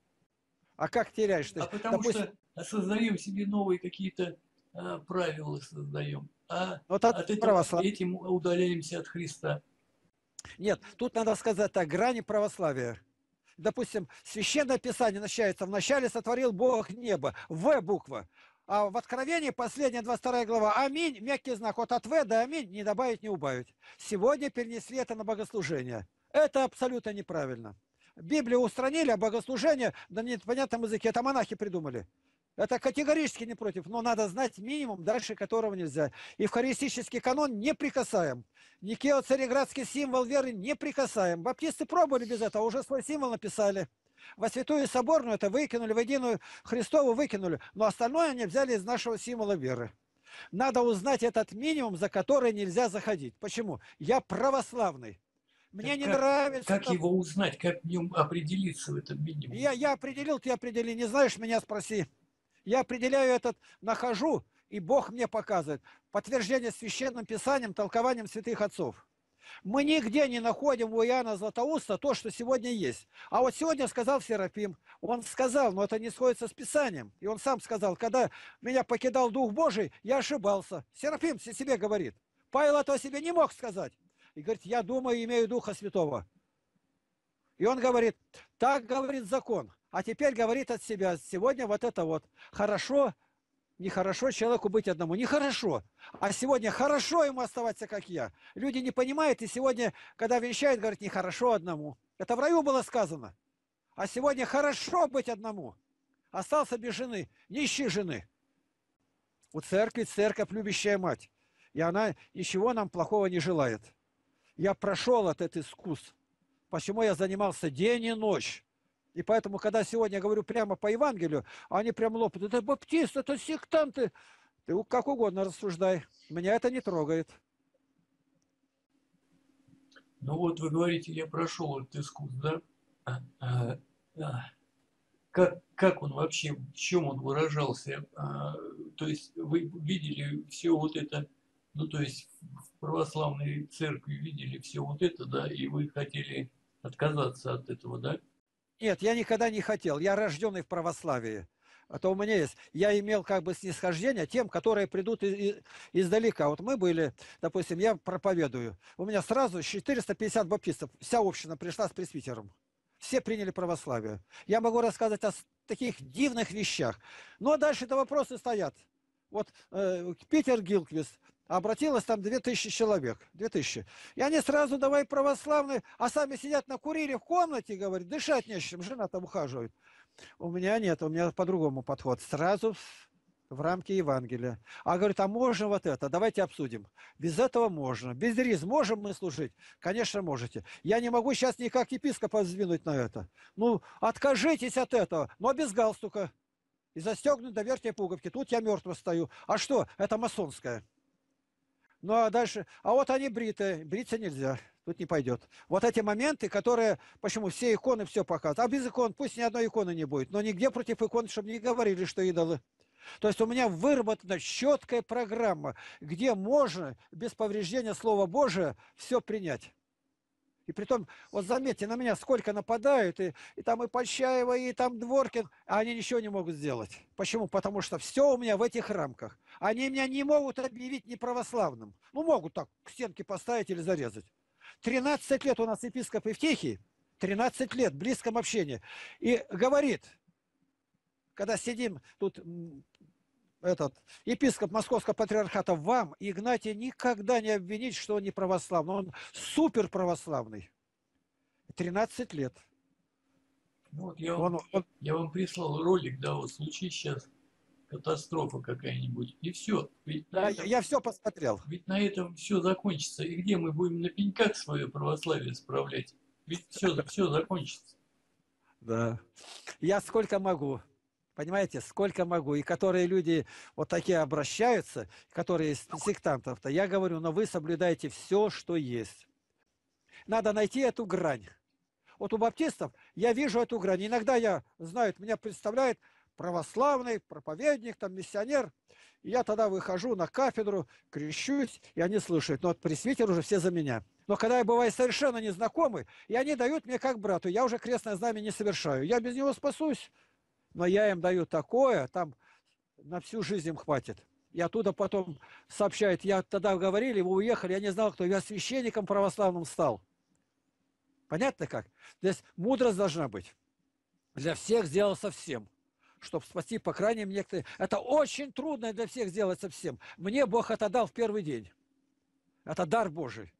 А как теряешь ты? А потому Допустим, что создаем себе новые какие-то а, правила, создаем. А вот от от этого православия. этим удаляемся от Христа. Нет, тут надо сказать о грани православия. Допустим, Священное Писание начинается: «Вначале сотворил Бог небо». В буква. А в Откровении, последняя двадцать вторая глава, аминь, мягкий знак. Вот от В до аминь не добавить, не убавить. Сегодня перенесли это на богослужение. Это абсолютно неправильно. Библию устранили, а богослужение на непонятном языке, это монахи придумали. Это категорически не против, но надо знать минимум, дальше которого нельзя. И в харистический канон не прикасаем. Никео-цареградский символ веры не прикасаем. Баптисты пробовали без этого, уже свой символ написали. Во Святую Соборную это выкинули, в Единую Христову выкинули. Но остальное они взяли из нашего символа веры. Надо узнать этот минимум, за который нельзя заходить. Почему? Я православный. Мне Так не как, нравится... как его узнать, как в нем определиться в этом минимуме? Я, я определил, ты определи. Не знаешь, меня спроси. Я определяю этот, нахожу, и Бог мне показывает. Подтверждение священным писанием, толкованием святых отцов. Мы нигде не находим у Иоанна Златоуста то, что сегодня есть. А вот сегодня сказал Серафим. Он сказал, но это не сходится с Писанием. И он сам сказал, когда меня покидал Дух Божий, я ошибался. Серафим себе говорит. Павел этого себе не мог сказать. И говорит, я думаю, имею Духа Святого. И он говорит, так говорит закон. А теперь говорит от себя, сегодня вот это вот. Хорошо, нехорошо человеку быть одному. Нехорошо. А сегодня хорошо ему оставаться, как я. Люди не понимают, и сегодня, когда венчают, говорят, нехорошо одному. Это в раю было сказано. А сегодня хорошо быть одному. Остался без жены, не ищи жены. У церкви церковь, любящая мать. И она ничего нам плохого не желает. Я прошел этот искус. Почему я занимался день и ночь. И поэтому, когда сегодня я говорю прямо по Евангелию, они прям лопают. Это баптисты, это сектанты. Ты как угодно рассуждай. Меня это не трогает. Ну вот вы говорите, я прошел этот искус, да? А, а, а. Как, как он вообще, в чем он выражался? А, то есть вы видели все вот это, ну то есть в православной церкви видели все вот это, да, и вы хотели отказаться от этого, да? Нет, я никогда не хотел. Я рожденный в православии. А то у меня есть. Я имел как бы снисхождение тем, которые придут из, из, издалека. Вот мы были, допустим, я проповедую. У меня сразу четыреста пятьдесят баптистов. Вся община пришла с пресвитером. Все приняли православие. Я могу рассказывать о таких дивных вещах. Но дальше-то вопросы стоят. Вот э, Питер Гилквист. Обратилось там две тысячи человек. две тысячи. И они сразу давай православные, а сами сидят на курире в комнате, говорят, дышать нечем, жена там ухаживает. У меня нет, у меня по-другому подход. Сразу в рамки Евангелия. А говорит, а можно вот это? Давайте обсудим. Без этого можно. Без риз можем мы служить? Конечно, можете. Я не могу сейчас никак епископа сдвинуть на это. Ну, откажитесь от этого, но без галстука. И застегнуть до верхней пуговки. Тут я мертво стою. А что? Это масонское. Ну, а дальше... А вот они бритые. Бриться нельзя. Тут не пойдет. Вот эти моменты, которые... Почему? Все иконы все показывают. А без икон пусть ни одной иконы не будет. Но нигде против икон, чтобы не говорили, что идолы. То есть у меня выработана четкая программа, где можно без повреждения Слова Божия все принять. И притом, вот заметьте, на меня сколько нападают, и, и там и Почаева, и там Дворкин, а они ничего не могут сделать. Почему? Потому что все у меня в этих рамках. Они меня не могут объявить неправославным. Ну, могут так к стенке поставить или зарезать. тринадцать лет у нас епископ Евтихий, тринадцать лет в близком общении. И говорит, когда сидим тут, этот епископ Московского патриархата, вам, Игнатий, никогда не обвинить, что он не православный. Он супер православный. тринадцать лет. Ну, вот я, вам, Он, он... я вам прислал ролик, да, вот случись сейчас катастрофа какая-нибудь, и все. Ведь Да, этом, я все посмотрел. Ведь на этом все закончится. И где мы будем на пеньках свое православие справлять? Ведь все, все закончится. Да. Я сколько могу. Понимаете, сколько могу. И которые люди вот такие обращаются, которые из сектантов-то, я говорю, но вы соблюдаете все, что есть. Надо найти эту грань. Вот у баптистов я вижу эту грань. Иногда я знаю, меня представляет православный проповедник, там миссионер. И я тогда выхожу на кафедру, крещусь, и они слушают. Но вот пресвитер уже все за меня. Но когда я бываю совершенно незнакомый, и они дают мне как брату, я уже крестное знамя не совершаю. Я без него спасусь. Но я им даю такое, там на всю жизнь им хватит. И оттуда потом сообщают, я тогда говорили, вы уехали, я не знал, кто, я священником православным стал. Понятно как? Здесь мудрость должна быть. Для всех сделал совсем. Чтобы спасти, по крайней мере, некоторые. Это очень трудно для всех сделать совсем. Мне Бог это дал в первый день. Это дар Божий.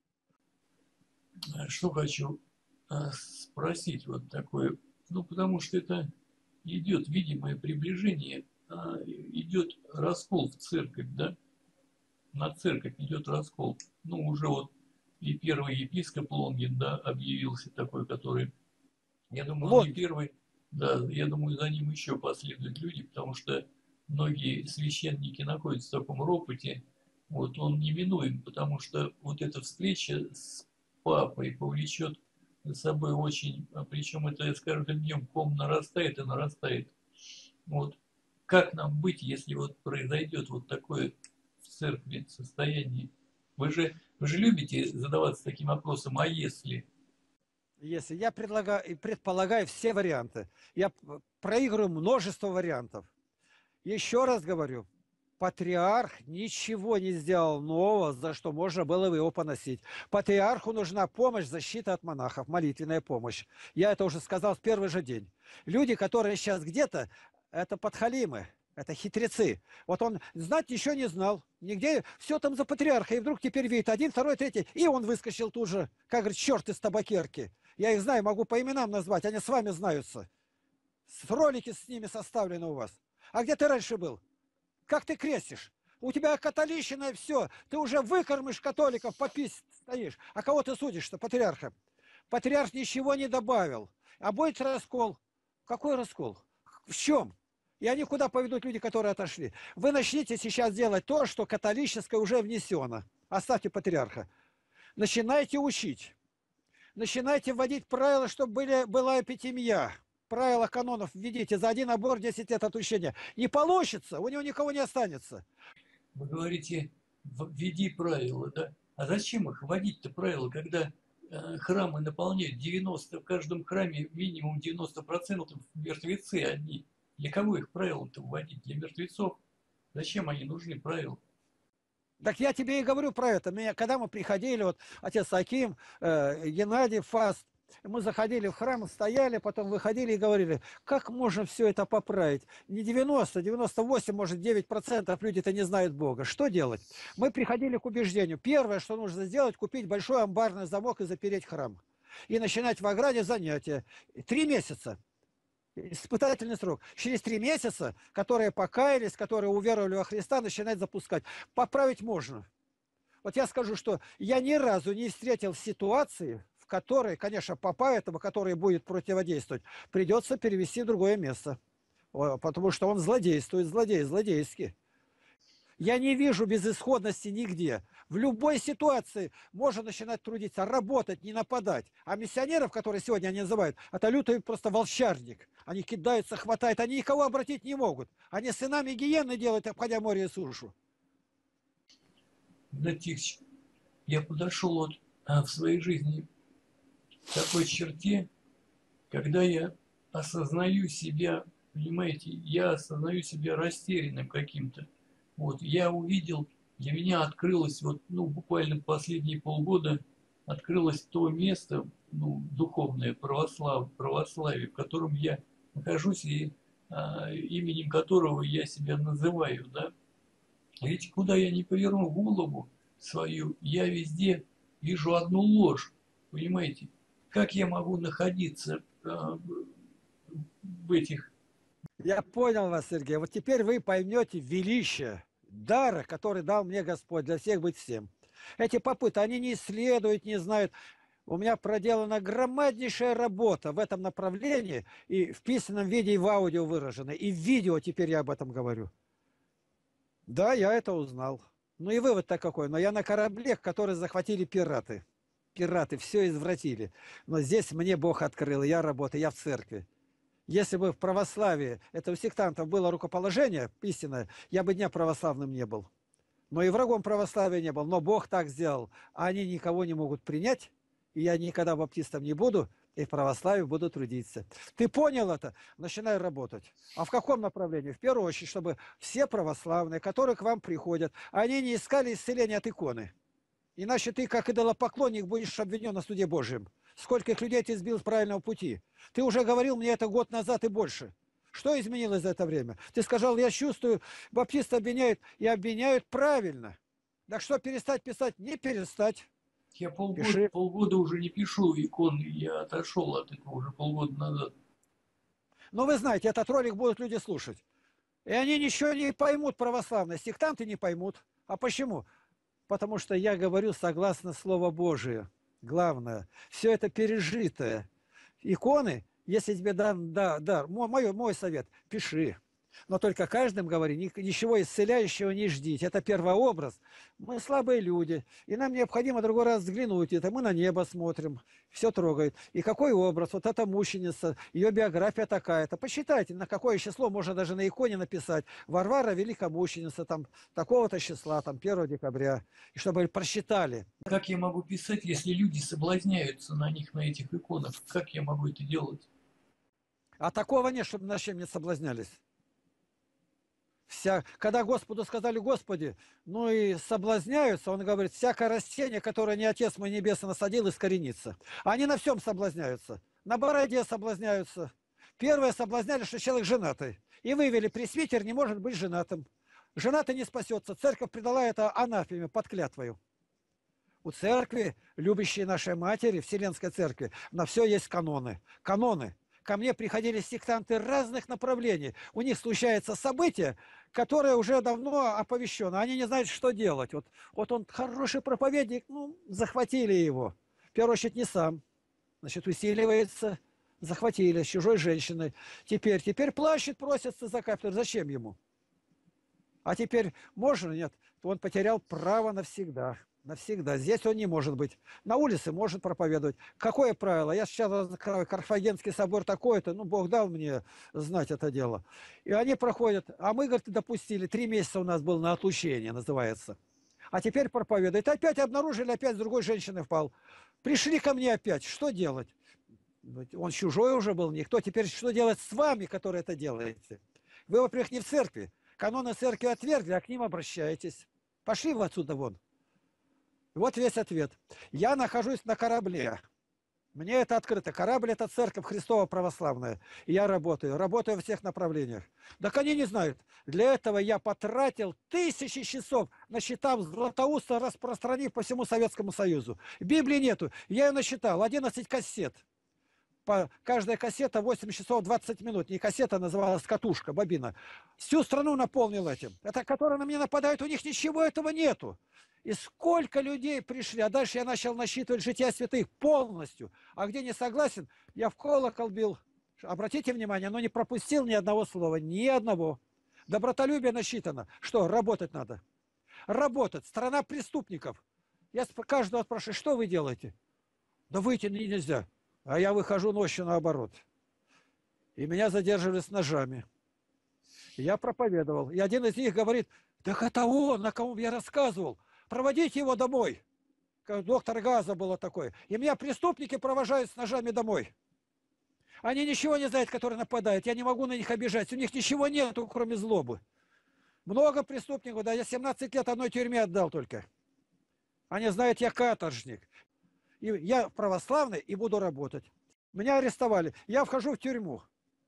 Что хочу спросить вот такое. Ну, потому что это идет видимое приближение, идет раскол в церковь, да? На церковь идет раскол. Ну, уже вот и первый епископ Лонгин, да, объявился такой, который, я думаю, он не первый, да, я думаю, за ним еще последуют люди, потому что многие священники находятся в таком ропоте, вот, он неминуем, потому что вот эта встреча с папой повлечет за собой очень, причем это с каждым днем ком нарастает и нарастает. Вот. Как нам быть, если вот произойдет вот такое в церкви состояние? Вы же, вы же любите задаваться таким вопросом, а если? Если я предлагаю, предполагаю все варианты. Я проигрываю множество вариантов. Еще раз говорю, патриарх ничего не сделал нового, за что можно было бы его поносить. Патриарху нужна помощь, защита от монахов, молитвенная помощь. Я это уже сказал в первый же день. Люди, которые сейчас где-то, это подхалимы, это хитрецы. Вот он знать ничего не знал. Нигде, все там за патриарха. И вдруг теперь видит один, второй, третий. И он выскочил тут же, как говорит, черт из табакерки. Я их знаю, могу по именам назвать, они с вами знаются. Ролики с ними составлены у вас. А где ты раньше был? Как ты крестишь? У тебя католичное все. Ты уже выкормишь католиков, попись стоишь. А кого ты судишь-то, патриарха? Патриарх ничего не добавил. А будет раскол. Какой раскол? В чем? И они куда поведут люди, которые отошли? Вы начните сейчас делать то, что католическое уже внесено. Оставьте патриарха. Начинайте учить. Начинайте вводить правила, чтобы были, была эпитемия. Правила канонов введите. За один обор десять лет отучения. Не получится, у него никого не останется. Вы говорите, введи правила, да? А зачем их вводить-то правила, когда э, храмы наполняют девяносто, в каждом храме минимум девяносто процентов мертвецы одни? Для кого их правила-то вводить? Для мертвецов? Зачем они нужны, правила? Так я тебе и говорю про это. Меня, когда мы приходили, вот отец Аким, э, Геннадий Фаст, мы заходили в храм, стояли, потом выходили и говорили, как можно все это поправить? Не девяносто, девяносто восемь, может девять процентов люди-то не знают Бога. Что делать? Мы приходили к убеждению. Первое, что нужно сделать, купить большой амбарный замок и запереть храм. И начинать в ограде занятия. Три месяца. Испытательный срок. Через три месяца, которые покаялись, которые уверовали во Христа, начинать запускать. Поправить можно. Вот я скажу, что я ни разу не встретил ситуации, в которой, конечно, папа этого, который будет противодействовать, придется перевести в другое место. Потому что он злодействует, злодей, злодейский. Я не вижу безысходности нигде. В любой ситуации можно начинать трудиться, работать, не нападать. А миссионеров, которые сегодня они называют, это лютый просто волчарник. Они кидаются, хватают, они никого обратить не могут. Они сынами гиены делают, обходя море и сушу. Натихч, я подошел вот а, в своей жизни к такой черте, когда я осознаю себя, понимаете, я осознаю себя растерянным каким-то. Вот, я увидел, для меня открылось, вот, ну, буквально последние полгода открылось то место, ну, духовное, православ, православие, в котором я нахожусь и а, именем которого я себя называю, да. Ведь куда я не поверну голову свою, я везде вижу одну ложь, понимаете? Как я могу находиться а, в этих... Я понял вас, Сергей. Вот теперь вы поймете величие дара, который дал мне Господь, для всех быть всем. Эти попыты, они не исследуют, не знают. У меня проделана громаднейшая работа в этом направлении, и в писанном виде, и в аудио выражено, и в видео теперь я об этом говорю. Да, я это узнал. Ну и вывод-то какой. Но я на корабле, который захватили пираты. Пираты все извратили. Но здесь мне Бог открыл, я работаю, я в церкви. Если бы в православии, это у сектантов было рукоположение истинное, я бы дня православным не был. Но и врагом православия не был. Но Бог так сделал. А они никого не могут принять, и я никогда баптистом не буду, и в православии буду трудиться. Ты понял это? Начинай работать. А в каком направлении? В первую очередь, чтобы все православные, которые к вам приходят, они не искали исцеления от иконы. Иначе ты, как идолопоклонник, будешь обвинен на суде Божьем. Скольких людей ты сбил с правильного пути? Ты уже говорил мне это год назад и больше. Что изменилось за это время? Ты сказал, я чувствую, баптисты обвиняют, и обвиняют правильно. Так что перестать писать? Не перестать. Я полгода, полгода уже не пишу иконы, я отошел от этого уже полгода назад. Но вы знаете, этот ролик будут люди слушать. И они ничего не поймут православные, сектанты не поймут. А почему? Потому что я говорю согласно Слову Божию. Главное, все это пережитое. Иконы, если тебе дан да, дар, мой, мой совет, пиши. Но только каждым говори, ничего исцеляющего не ждите. Это первообраз. Мы слабые люди, и нам необходимо другой раз взглянуть. Это мы на небо смотрим, все трогает. И какой образ? Вот эта мученица, ее биография такая-то. Посчитайте, на какое число можно даже на иконе написать. Варвара великомученица, там, такого-то числа, там, первого декабря. И чтобы просчитали. Как я могу писать, если люди соблазняются на них, на этих иконах? Как я могу это делать? А такого нет, чтобы на чем не соблазнялись. Вся, когда Господу сказали, Господи, ну и соблазняются, он говорит, всякое растение, которое не Отец мой Небесный насадил, искоренится. Они на всем соблазняются. На бороде соблазняются. Первое соблазняли, что человек женатый. И вывели, пресвитер не может быть женатым. Женатый не спасется. Церковь предала это анафеме под клятвою. У церкви, любящей нашей матери, Вселенской церкви, на все есть каноны. Каноны. Ко мне приходили сектанты разных направлений. У них случается событие, которое уже давно оповещено. Они не знают, что делать. Вот, вот он хороший проповедник, ну, захватили его. В первую очередь не сам. Значит, усиливается. Захватили с чужой женщиной. Теперь, теперь плачет, просится за кафедру. Зачем ему? А теперь можно, нет? Он потерял право навсегда. Навсегда. Здесь он не может быть. На улице может проповедовать. Какое правило? Я сейчас открою Карфагенский собор такой-то. Ну, Бог дал мне знать это дело. И они проходят. А мы, говорит, допустили. Три месяца у нас был на отлучение, называется. А теперь проповедует. Опять обнаружили, опять с другой женщиной впал. Пришли ко мне опять. Что делать? Он чужой уже был. Никто. Теперь что делать с вами, которые это делаете? Вы, во-первых, не в церкви. Каноны церкви отвергли, а к ним обращаетесь. Пошли вы отсюда вон. Вот весь ответ. Я нахожусь на корабле. Мне это открыто. Корабль – это церковь Христова православная. И я работаю. Работаю во всех направлениях. Так они не знают. Для этого я потратил тысячи часов, насчитав Златоуста, распространив по всему Советскому Союзу. Библии нету. Я ее насчитал. одиннадцать кассет. По, каждая кассета восемь часов двадцать минут. Не кассета, называлась катушка, бобина. Всю страну наполнил этим. Это, которые на меня нападают, у них ничего этого нету. И сколько людей пришли. А дальше я начал насчитывать жития святых полностью. А где не согласен, я в колокол бил. Обратите внимание, но не пропустил ни одного слова. Ни одного. Добротолюбие насчитано. Что, работать надо? Работать. Страна преступников. Я каждого спрашиваю, что вы делаете? Да выйти нельзя. А я выхожу ночью наоборот. И меня задерживали с ножами. И я проповедовал. И один из них говорит, так это он, на ком я рассказывал. Проводите его домой. Доктор Газа было такой. И меня преступники провожают с ножами домой. Они ничего не знают, которые нападают. Я не могу на них обижать. У них ничего нету, кроме злобы. Много преступников. Да, я семнадцать лет одной тюрьме отдал только. Они знают, я каторжник. И я православный и буду работать. Меня арестовали. Я вхожу в тюрьму.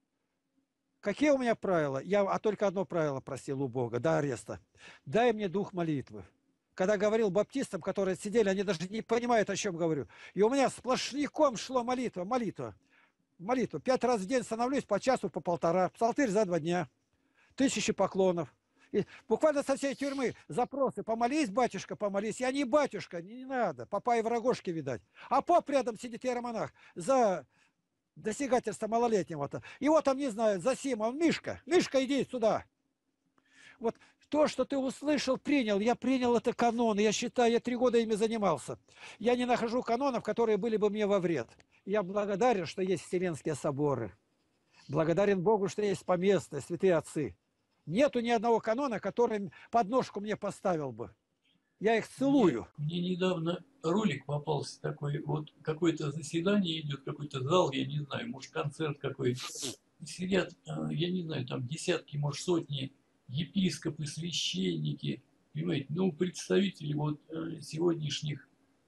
Какие у меня правила? Я а только одно правило просил у Бога до ареста. Дай мне дух молитвы. Когда говорил баптистам, которые сидели, они даже не понимают, о чем говорю. И у меня сплошняком шло молитва, молитва, молитва. Пять раз в день становлюсь по часу, по полтора. Псалтырь за два дня. Тысячи поклонов. И буквально со всей тюрьмы запросы. Помолись, батюшка, помолись. Я не батюшка, не, не надо. Попа и врагошки, видать. А поп рядом сидит иеромонах за достигательство малолетнего-то. Его там не знают, за Сима. Он Мишка. Мишка, иди сюда. Вот то, что ты услышал, принял. Я принял это каноны. Я считаю, я три года ими занимался. Я не нахожу канонов, которые были бы мне во вред. Я благодарен, что есть Вселенские соборы. Благодарен Богу, что есть поместные, святые отцы. Нету ни одного канона, который подножку мне поставил бы. Я их целую. Мне, мне недавно ролик попался такой, вот какое-то заседание идет, какой-то зал, я не знаю, может концерт какой-то. Сидят, я не знаю, там десятки, может сотни епископы, священники, понимаете, ну, представители вот сегодняшних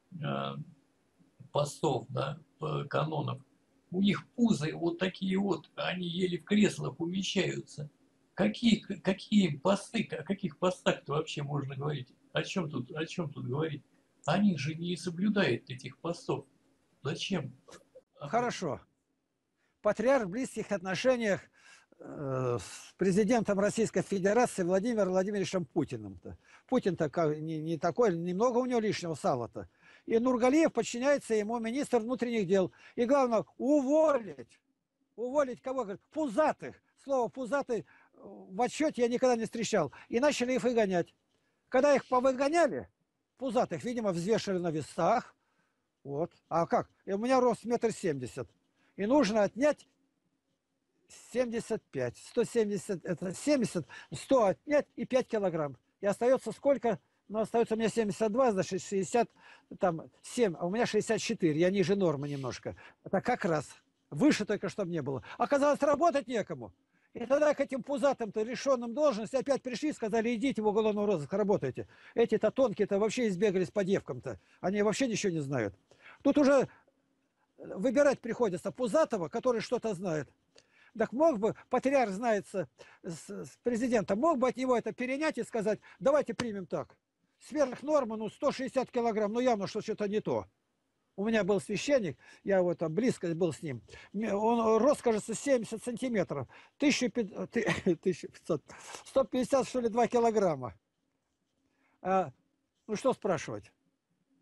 постов, да, канонов. У них пузы вот такие вот, они еле в креслах умещаются. Какие, какие посты, о каких постах-то вообще можно говорить? О чем тут, о чем тут говорить? Они же не соблюдают этих постов. Зачем? Хорошо. Патриарх в близких отношениях э, с президентом Российской Федерации Владимиром Владимировичем Путиным-то. Путин-то не, не такой, немного у него лишнего сала-то. И Нургалиев подчиняется ему, министр внутренних дел. И главное, уволить. Уволить кого? Говорит, пузатых. Слово пузатый в отчете я никогда не встречал. И начали их выгонять. Когда их повыгоняли, пузатых, видимо, взвешивали на весах. Вот. А как? И у меня рост метр семьдесят. И нужно отнять семьдесят пять. сто семьдесят, это семьдесят, сто отнять и пять килограмм. И остается сколько? Ну, остается у меня семьдесят два, значит шестьдесят семь, а у меня шестьдесят четыре. Я ниже нормы немножко. Это как раз. Выше только, чтобы не было. Оказалось, работать некому. И тогда к этим пузатым-то, лишенным должности, опять пришли и сказали, идите в уголовный розыск, работайте. Эти-то тонкие-то вообще избегались по девкам-то. Они вообще ничего не знают. Тут уже выбирать приходится пузатого, который что-то знает. Так мог бы, патриарх знается с, с президентом, мог бы от него это перенять и сказать, давайте примем так. Сверх нормы, ну, сто шестьдесят килограмм, ну, явно, что что-то не то. У меня был священник, я вот там близко был с ним. Он рост, кажется, семьдесят сантиметров. тысяча пятьсот, сто пятьдесят, что ли, два килограмма. А, ну, что спрашивать?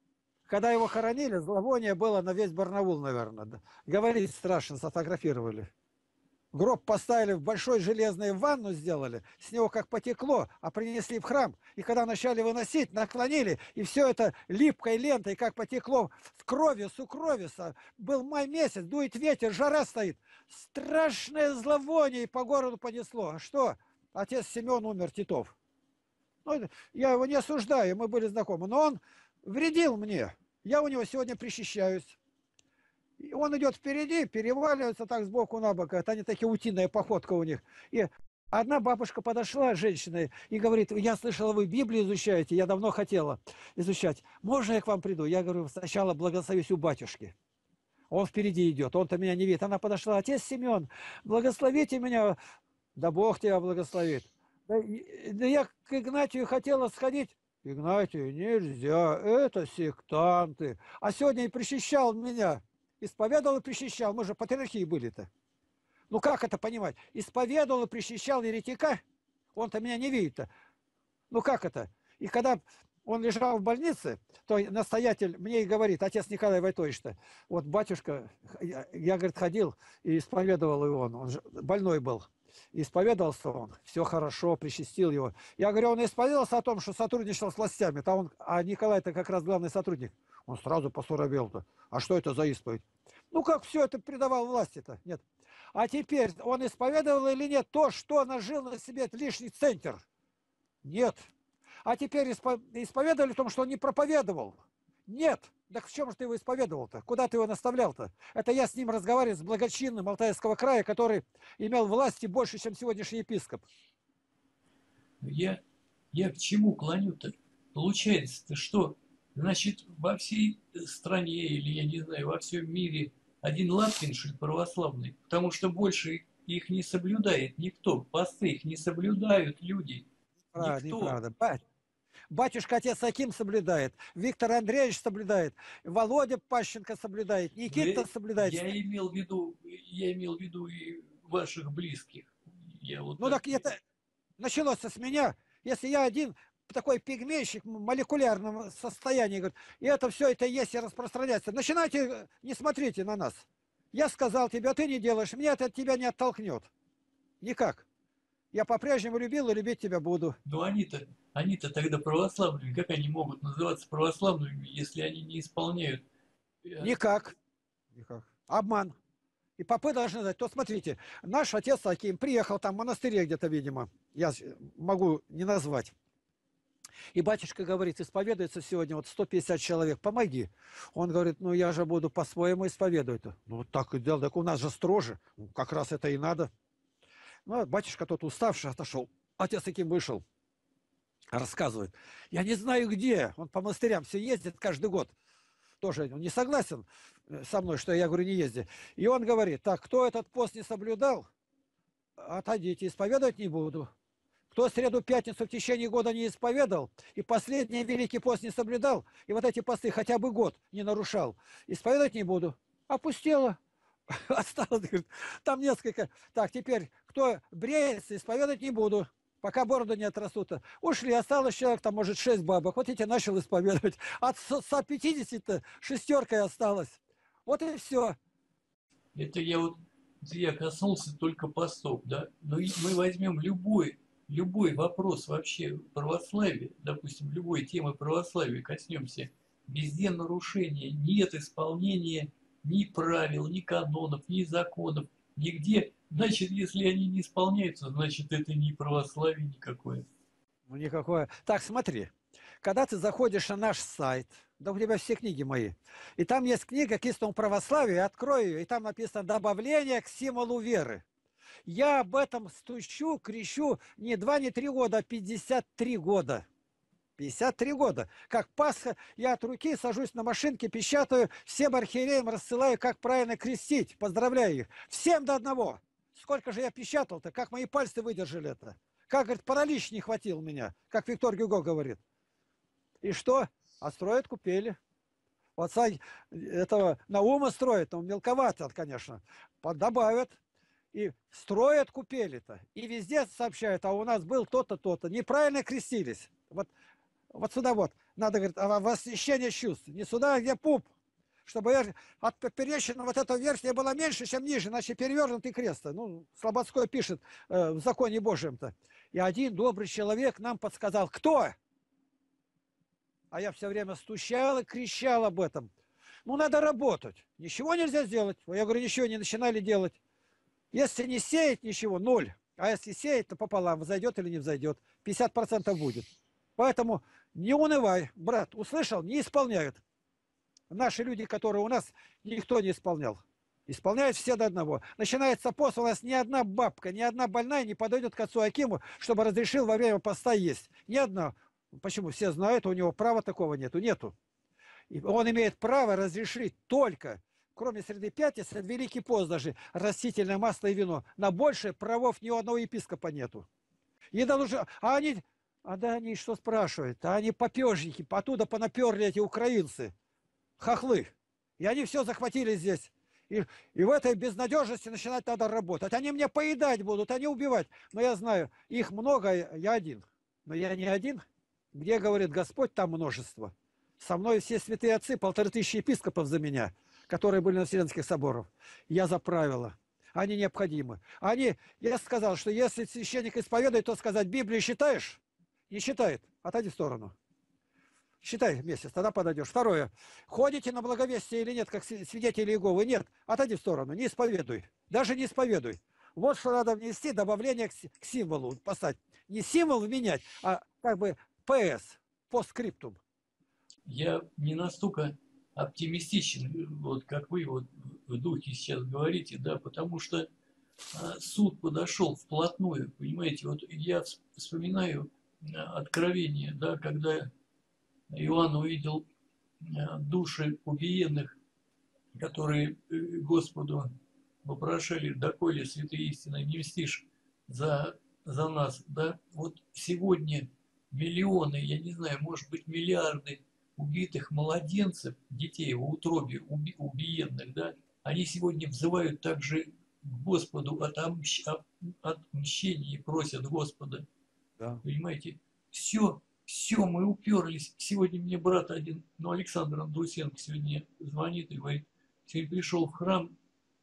Когда его хоронили, зловоние было на весь Барнаул, наверное. Да. Говорить страшно, сфотографировали. Гроб поставили в большой железной ванну сделали, с него как потекло, а принесли в храм. И когда начали выносить, наклонили, и все это липкой лентой, как потекло, с кровью, с укровью. Был май месяц, дует ветер, жара стоит. Страшное зловоние, и по городу понесло. А что? Отец Семен умер, Титов. Ну, я его не осуждаю, мы были знакомы, но он вредил мне. Я у него сегодня причащаюсь. И он идет впереди, переваливается так сбоку на бок. Это они такие, утиная походка у них. И одна бабушка подошла, женщина, и говорит: я слышала, вы Библию изучаете, я давно хотела изучать. Можно я к вам приду? Я говорю: сначала благословюсь у батюшки. Он впереди идет, он-то меня не видит. Она подошла: отец Семен, благословите меня. Да Бог тебя благословит. Да, да я к Игнатию хотела сходить. Игнатию нельзя, это сектанты. А сегодня и причащал меня. Исповедовал и причащал. Мы же патриархии были-то. Ну как это понимать? Исповедовал и причащал еретика. Он-то меня не видит-то. Ну как это? И когда он лежал в больнице, то настоятель мне и говорит: отец Николай Войтович-то, вот батюшка, я, я, говорит, ходил и исповедовал его, он, он же больной был. И исповедовался он, все хорошо, причастил его. Я говорю: он исповедовался о том, что сотрудничал с властями, а, он, а Николай-то как раз главный сотрудник. Он сразу посуровел-то. А что это за исповедь? Ну как все это предавал власти-то? Нет. А теперь он исповедовал или нет то, что нажил на себе лишний центр? Нет. А теперь исповедовали в том, что он не проповедовал? Нет. Так в чем же ты его исповедовал-то? Куда ты его наставлял-то? Это я с ним разговариваю, с благочинным Алтайского края, который имел власти больше, чем сегодняшний епископ. Я, я к чему клоню-то? Получается-то что? Значит, во всей стране, или, я не знаю, во всем мире один Лапкин, что ли, православный, потому что больше их не соблюдает никто. Посты их не соблюдают люди. Правда, Никто. неправда. Батюшка отец Аким соблюдает, Виктор Андреевич соблюдает, Володя Пащенко соблюдает, Никита я, соблюдает. Я имел в виду, я имел в виду и ваших близких. Я вот ну так... так это началось с меня. Если я один такой пигмейщик в молекулярном состоянии, говорит, и это все это есть и распространяется. Начинайте, не смотрите на нас. Я сказал тебе, а ты не делаешь, мне это от тебя не оттолкнет. Никак. Я по-прежнему любил и любить тебя буду. Но они-то, они-то тогда православными. Как они могут называться православными, если они не исполняют? Никак. Никак. Обман. И попы должны знать. То смотрите, наш отец Аким приехал там в монастыре где-то, видимо. Я могу не назвать. И батюшка говорит: исповедуется сегодня вот сто пятьдесят человек, помоги. Он говорит: ну я же буду по-своему исповедовать. Ну вот так и делал, так у нас же строже. Ну, как раз это и надо. Ну, батюшка тот уставший отошел. Отец Аким вышел, рассказывает: я не знаю где. Он по монастырям все ездит каждый год. Тоже он не согласен со мной, что я говорю, не езди. И он говорит: так, кто этот пост не соблюдал, отойдите, исповедовать не буду. Кто среду, пятницу в течение года не исповедовал, и последний Великий пост не соблюдал, и вот эти посты хотя бы год не нарушал, исповедовать не буду. Опустело. Осталось, говорит, там несколько. Так, теперь, кто бреется, исповедовать не буду, пока бороду не отрастут. Ушли, осталось человек, там, может, шесть бабок. Вот эти начал исповедовать. От ста пятидесяти шестеркой осталось. Вот и все. Это я вот, я коснулся только постов, да? Но мы возьмем любой, любой вопрос вообще православия, допустим, любой темы православия коснемся. Везде нарушения, нет исполнения ни правил, ни канонов, ни законов, нигде. Значит, если они не исполняются, значит, это не православие никакое. Ну, никакое. Так, смотри. Когда ты заходишь на наш сайт, да у тебя все книги мои, и там есть книга к истинному православию, открой ее, и там написано «Добавление к символу веры». Я об этом стучу, кричу не два, не три года, а пятьдесят три года. пятьдесят три года. Как Пасха, я от руки сажусь на машинке, печатаю, всем архиереям рассылаю, как правильно крестить. Поздравляю их. Всем до одного. Сколько же я печатал-то, как мои пальцы выдержали это. Как, говорит, паралич не хватил меня, как Виктор Гюго говорит. И что? А строят купели. Вот этого Наума строят, но мелковато, конечно. Добавят. И строят купели-то. И везде сообщают, а у нас был то-то, то-то. Неправильно крестились. Вот Вот сюда вот. Надо, говорит, а восхищение чувств. Не сюда, а где пуп. Чтобы я- от поперечины вот этого верхнего было меньше, чем ниже, иначе перевернутый крест. Ну, Слободской пишет э, в законе Божьем-то. И один добрый человек нам подсказал. Кто? А я все время стучал и кричал об этом. Ну, надо работать. Ничего нельзя сделать. Я говорю, ничего не начинали делать. Если не сеять ничего, ноль. А если сеять, то пополам, взойдет или не взойдет. пятьдесят процентов будет. Поэтому не унывай, брат. Услышал? Не исполняют. Наши люди, которые у нас, никто не исполнял. Исполняют все до одного. Начинается пост, у нас ни одна бабка, ни одна больная не подойдет к отцу Акиму, чтобы разрешил во время поста есть. Ни одна. Почему? Все знают, у него права такого нету. Нету. И он имеет право разрешить только, кроме среды пятницы, Великий пост даже, растительное масло и вино. На больше правов ни у одного епископа нету. И должны, а они, а да они что спрашивают? А они попежники, оттуда понаперли эти украинцы, хохлы. И они все захватили здесь. И, и в этой безнадежности начинать надо работать. Они мне поедать будут, они убивать. Но я знаю, их много, я один. Но я не один. Где, говорит Господь, там множество. Со мной все святые отцы, полторы тысячи епископов за меня, которые были на Вселенских соборах. Я за правила. Они необходимы. Они, я сказал, что если священник исповедует, то сказать, Библию считаешь? Не считает. Отойди в сторону. Считай месяц, тогда подойдешь. Второе. Ходите на благовестие или нет, как свидетели Иеговы? Нет. Отойди в сторону. Не исповедуй. Даже не исповедуй. Вот что надо внести, добавление к, к символу поставить. Не символ менять, а как бы ПС, постскриптум. Я не настолько оптимистичен, вот как вы вот в духе сейчас говорите, да, потому что а, суд подошел вплотную, понимаете, вот я вспоминаю а, откровение, да, когда Иоанн увидел а, души убиенных, которые э, Господу вопрошали, доколе святые истины не мстишь за, за нас, да, вот сегодня миллионы, я не знаю, может быть миллиарды убитых младенцев, детей в утробе уби, убиенных, да, они сегодня взывают также к Господу от, отмщ, от отмщения и просят Господа. Да. Понимаете, все, все, мы уперлись. Сегодня мне брат один, ну, Александр Андрусенко сегодня звонит и говорит, сегодня пришел в храм,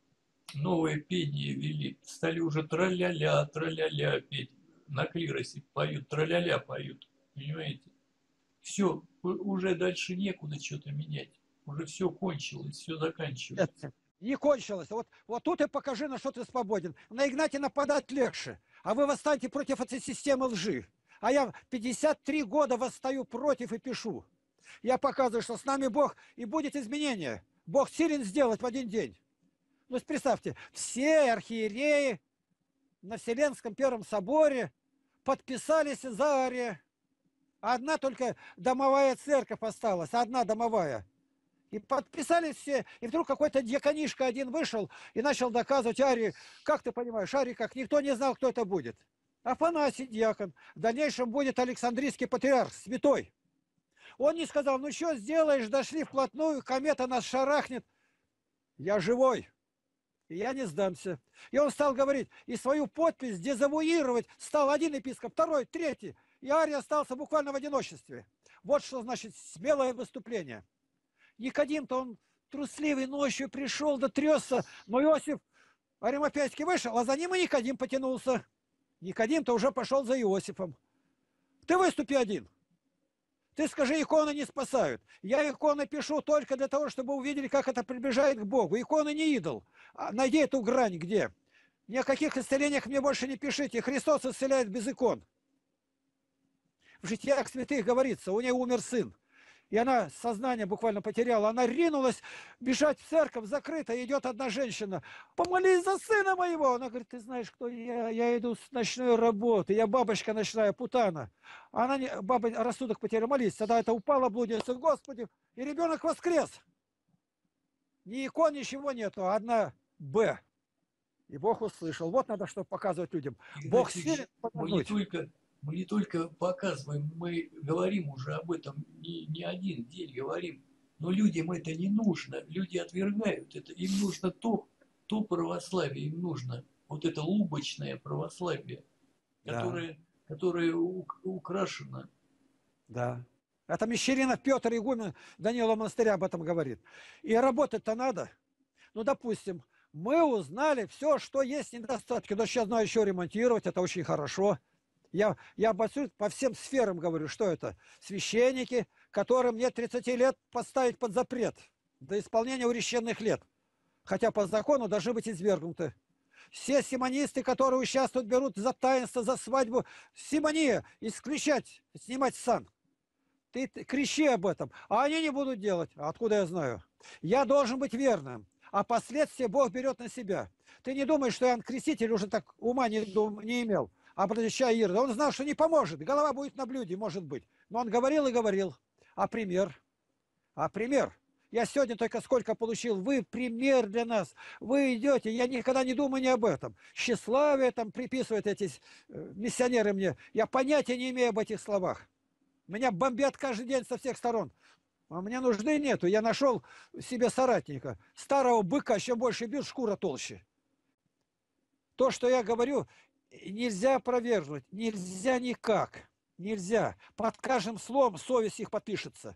новое пение вели, стали уже траля-ля, траля-ля петь, на клиросе поют, траля-ля поют, понимаете? Все, уже дальше некуда что-то менять. Уже все кончилось, все заканчивается. Нет, не кончилось. Вот, вот тут и покажи, на что ты свободен. На Игнате нападать легче. А вы восстаньте против этой системы лжи. А я пятьдесят три года восстаю против и пишу. Я показываю, что с нами Бог и будет изменение. Бог силен сделать в один день. Ну, представьте, все архиереи на Вселенском Первом Соборе подписались за Ария. Одна только домовая церковь осталась, одна домовая. И подписались все, и вдруг какой-то дьяконишка один вышел и начал доказывать Арии, как ты понимаешь, Арии как, никто не знал, кто это будет. Афанасий дьякон, в дальнейшем будет Александрийский патриарх, святой. Он не сказал, ну что сделаешь, дошли вплотную, комета нас шарахнет. Я живой, и я не сдамся. И он стал говорить, и свою подпись дезавуировать стал один епископ, второй, третий. И Арий остался буквально в одиночестве. Вот что значит смелое выступление. Никодим-то он трусливый ночью пришел, да тресся, но Иосиф Аримафейский вышел, а за ним и Никодим потянулся. Никодим-то уже пошел за Иосифом. Ты выступи один. Ты скажи, иконы не спасают. Я иконы пишу только для того, чтобы увидели, как это приближает к Богу. Иконы не идол. А найди эту грань где. Ни о каких исцелениях мне больше не пишите. Христос исцеляет без икон. В житиях святых говорится, у нее умер сын. И она сознание буквально потеряла. Она ринулась бежать в церковь, закрыта. Идет одна женщина. Помолись за сына моего. Она говорит, ты знаешь, кто я? Я иду с ночной работы. Я бабочка ночная, путана. Она, не, баба, рассудок потеряла. Молись. Тогда это упала блудница. Господи. И ребенок воскрес. Ни икон, ничего нету. Одна Б. И Бог услышал. Вот надо что показывать людям. Игнатий Бог Ильич, силен мы не только, мы не только показываем, мы говорим уже об этом не, не один день говорим, но людям это не нужно, люди отвергают это, им нужно то, то православие, им нужно вот это лубочное православие, Да. которое, которое украшено Да. Это Мещеринов Петр, игумен Данила монастыря об этом говорит. И работать-то надо. Ну, допустим, мы узнали все, что есть недостатки. Но сейчас знаю еще ремонтировать, это очень хорошо. Я, я абсолютно по всем сферам говорю, что это. Священники, которым нет тридцати лет, поставить под запрет до исполнения урещенных лет. Хотя по закону должны быть извергнуты. Все симонисты, которые участвуют, берут за таинство, за свадьбу. Симония, исключать, снимать сан. Ты, ты кричи об этом, а они не будут делать. А откуда я знаю? Я должен быть верным, а последствия Бог берет на себя. Ты не думаешь, что Иоанн Креститель уже так ума не, дум, не имел, обращая Ирода. Он знал, что не поможет, голова будет на блюде, может быть. Но он говорил и говорил. А пример? А пример? Я сегодня только сколько получил. Вы пример для нас. Вы идете. Я никогда не думаю ни об этом. Тщеславие там приписывают эти э, миссионеры мне. Я понятия не имею об этих словах. Меня бомбят каждый день со всех сторон. А мне нужды нету. Я нашел себе соратника. Старого быка, чем больше бьют, шкура толще. То, что я говорю, нельзя опровергнуть. Нельзя никак. Нельзя. Под каждым словом совесть их подпишется.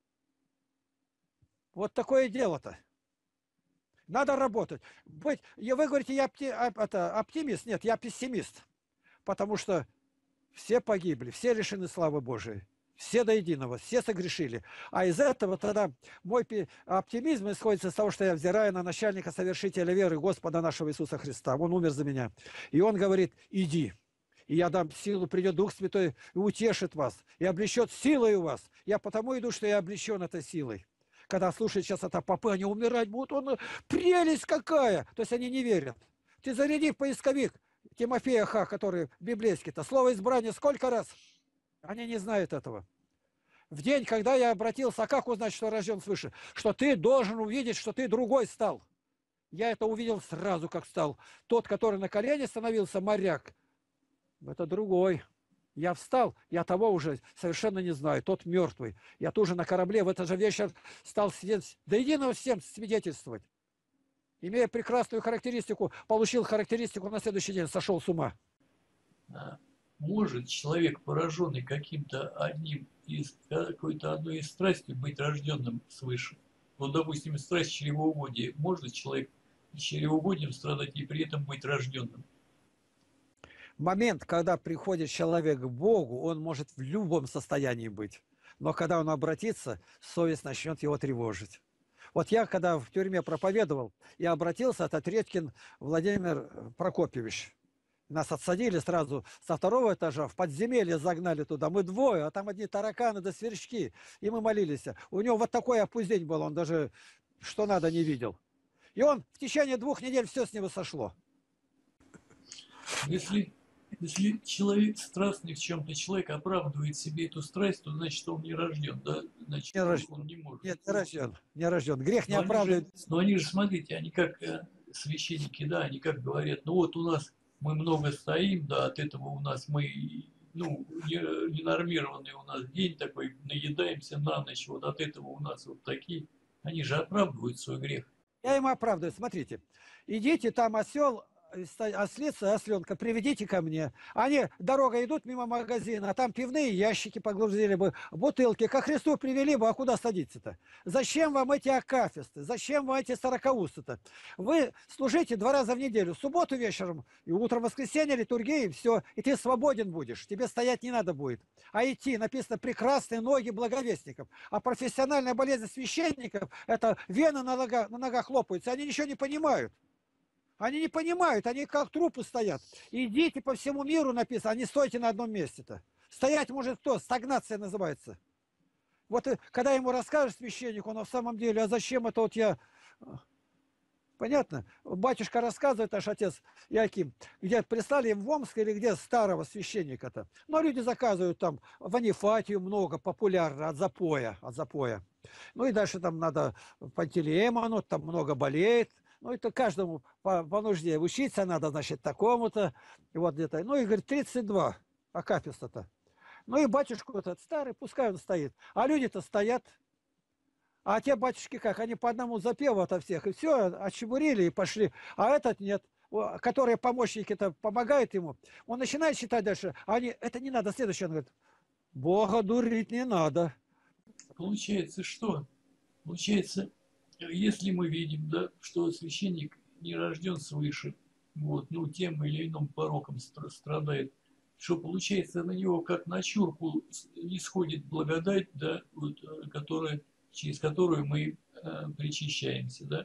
Вот такое дело-то. Надо работать. Быть, вы говорите, я опти, это, оптимист? Нет, я пессимист. Потому что все погибли, все лишены славы Божией. Все до единого, все согрешили. А из этого тогда мой оптимизм исходит из того, что я взираю на начальника совершителя веры Господа нашего Иисуса Христа. Он умер за меня. И он говорит, иди. И я дам силу, придет Дух Святой и утешит вас. И облечет силой у вас. Я потому иду, что я облечен этой силой. Когда слушают сейчас это попы, они умирать будут, он прелесть какая! То есть они не верят. Ты заряди в поисковик Тимофея Ха, который библейский-то, слово избрания сколько раз? Они не знают этого. В день, когда я обратился, а как узнать, что рожден свыше? Что ты должен увидеть, что ты другой стал. Я это увидел сразу, как стал. Тот, который на колени становился, моряк, это другой. Я встал, я того уже совершенно не знаю, тот мертвый. Я тоже на корабле в этот же вечер стал свидетельствовать, до единого всем свидетельствовать. Имея прекрасную характеристику, получил характеристику, на следующий день сошел с ума. Может человек, пораженный каким-то одним из, какой-то одной из страстей, быть рожденным свыше? Вот, допустим, страсть чревоугодия. Может человек чревоугодием страдать и при этом быть рожденным? Момент, когда приходит человек к Богу, он может в любом состоянии быть. Но когда он обратится, совесть начнет его тревожить. Вот я, когда в тюрьме проповедовал, я обратился, это Редькин Владимир Прокопьевич. Нас отсадили сразу со второго этажа, в подземелье загнали туда. Мы двое, а там одни тараканы да сверчки. И мы молились. У него вот такой опуздень был, он даже что надо не видел. И он в течение двух недель все с него сошло. Если, если человек страстный в чем-то, человек оправдывает себе эту страсть, то значит, он не рожден, да? Значит, не он, рожден. он не может. Нет, не рожден. Не рожден. Грех не но оправдывает. Они же, но они же, смотрите, они как священники, да, они как говорят, ну вот у нас мы много стоим, да, от этого у нас мы, ну, ненормированный у нас день такой, наедаемся на ночь, вот от этого у нас вот такие. Они же оправдывают свой грех. Я ему оправдываю. Смотрите, идите, там осел, ослица, осленка, приведите ко мне. Они дорогой идут мимо магазина, а там пивные ящики погрузили бы, бутылки. Ко Христу привели бы, а куда садиться-то? Зачем вам эти акафисты? Зачем вам эти сорокаусы-то? Вы служите два раза в неделю, в субботу вечером и утром воскресенье, литургия, и все. И ты свободен будешь, тебе стоять не надо будет. А идти, написано, прекрасные ноги благовестников. А профессиональная болезнь священников, это вены на ногах, на ногах лопаются, они ничего не понимают. Они не понимают, они как трупы стоят. Идите по всему миру, написано, а не стойте на одном месте-то. Стоять может кто? Стагнация называется. Вот когда ему расскажешь священник, он в самом деле, а зачем это вот я... Понятно? Батюшка рассказывает, наш отец Яким, где прислали им в Омск или где старого священника-то. Но люди заказывают там в Анифатию много, популярно, от запоя, от запоя. Ну и дальше там надо Пантелеимону, там много болеет. Ну, это каждому по, по нужде учиться надо, значит, такому-то. Вот где-то. Ну, и, говорит, тридцать два акафиста-то. Ну, и батюшку этот старый, пускай он стоит. А люди-то стоят. А те батюшки как? Они по одному запеву ото всех. И все, отчебурили и пошли. А этот нет. Которые помощники-то помогают ему. Он начинает читать дальше. А они, это не надо. Следующее, он говорит, Бога дурить не надо. получается что? Получается, если мы видим, да, что священник не рожден свыше, вот, ну, тем или иным пороком страдает, что получается на него как на чурку исходит благодать, да, вот, которая, через которую мы э, причащаемся, да.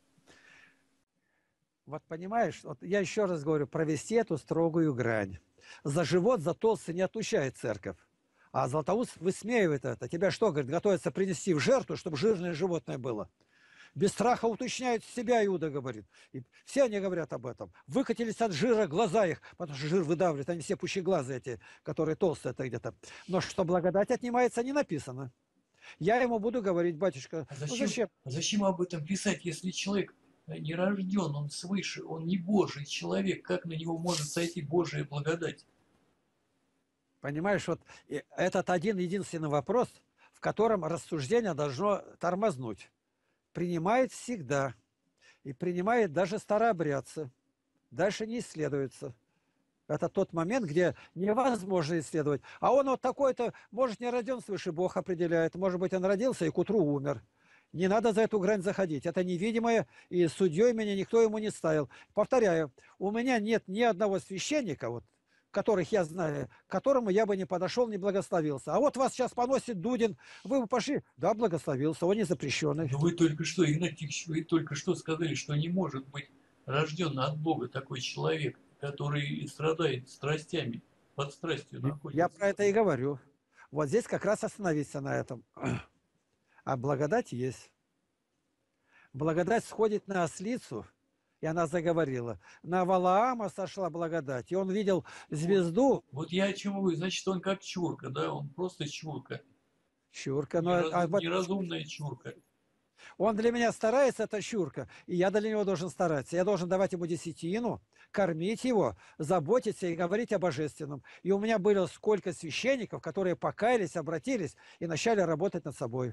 Вот понимаешь, вот я еще раз говорю, провести эту строгую грань. За живот, за толстый не отучает церковь. А Златоуст высмеивает это. Тебя что, говорит, готовится принести в жертву, чтобы жирное животное было? Без страха уточняют себя, Иуда говорит. И все они говорят об этом. Выкатились от жира глаза их, потому что жир выдавливает. Они все пущеглазые эти, которые толстые это где-то. Но что благодать отнимается, не написано. Я ему буду говорить, батюшка, А ну зачем, зачем? а зачем об этом писать, если человек не рожден, он свыше, он не Божий человек, как на него может сойти Божия благодать? Понимаешь, вот этот один единственный вопрос, в котором рассуждение должно тормознуть. Принимает всегда. И принимает даже старообрядцы. Дальше не исследуется. Это тот момент, где невозможно исследовать. А он вот такой-то, может, не роден свыше, Бог определяет. Может быть, он родился и к утру умер. Не надо за эту грань заходить. Это невидимое, и судьей меня никто ему не ставил. Повторяю, у меня нет ни одного священника, вот, которых я знаю, к которому я бы не подошел, не благословился. А вот вас сейчас поносит Дудин, вы бы пошли, да, благословился, он не запрещенный. Но вы только что, Игнатий Ильич, вы только что сказали, что не может быть рожден от Бога такой человек, который страдает страстями, под страстью находится. Я про это и говорю. Вот здесь как раз остановиться на этом. А благодать есть. Благодать сходит на ослицу, и она заговорила. На Валаама сошла благодать, и он видел звезду. Вот я о чем вы, значит, он как чурка, да, он просто чурка. Чурка. Но, Неразум, а, неразумная чурка. он для меня старается, это чурка, и я для него должен стараться. Я должен давать ему десятину, кормить его, заботиться и говорить о божественном. И у меня было сколько священников, которые покаялись, обратились и начали работать над собой.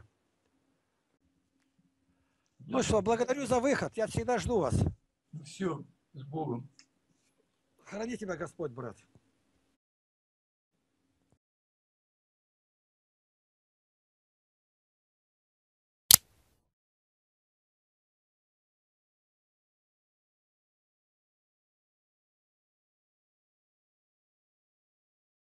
Ну что, благодарю за выход. Я всегда жду вас. Все, с Богом. Храни тебя Господь, брат.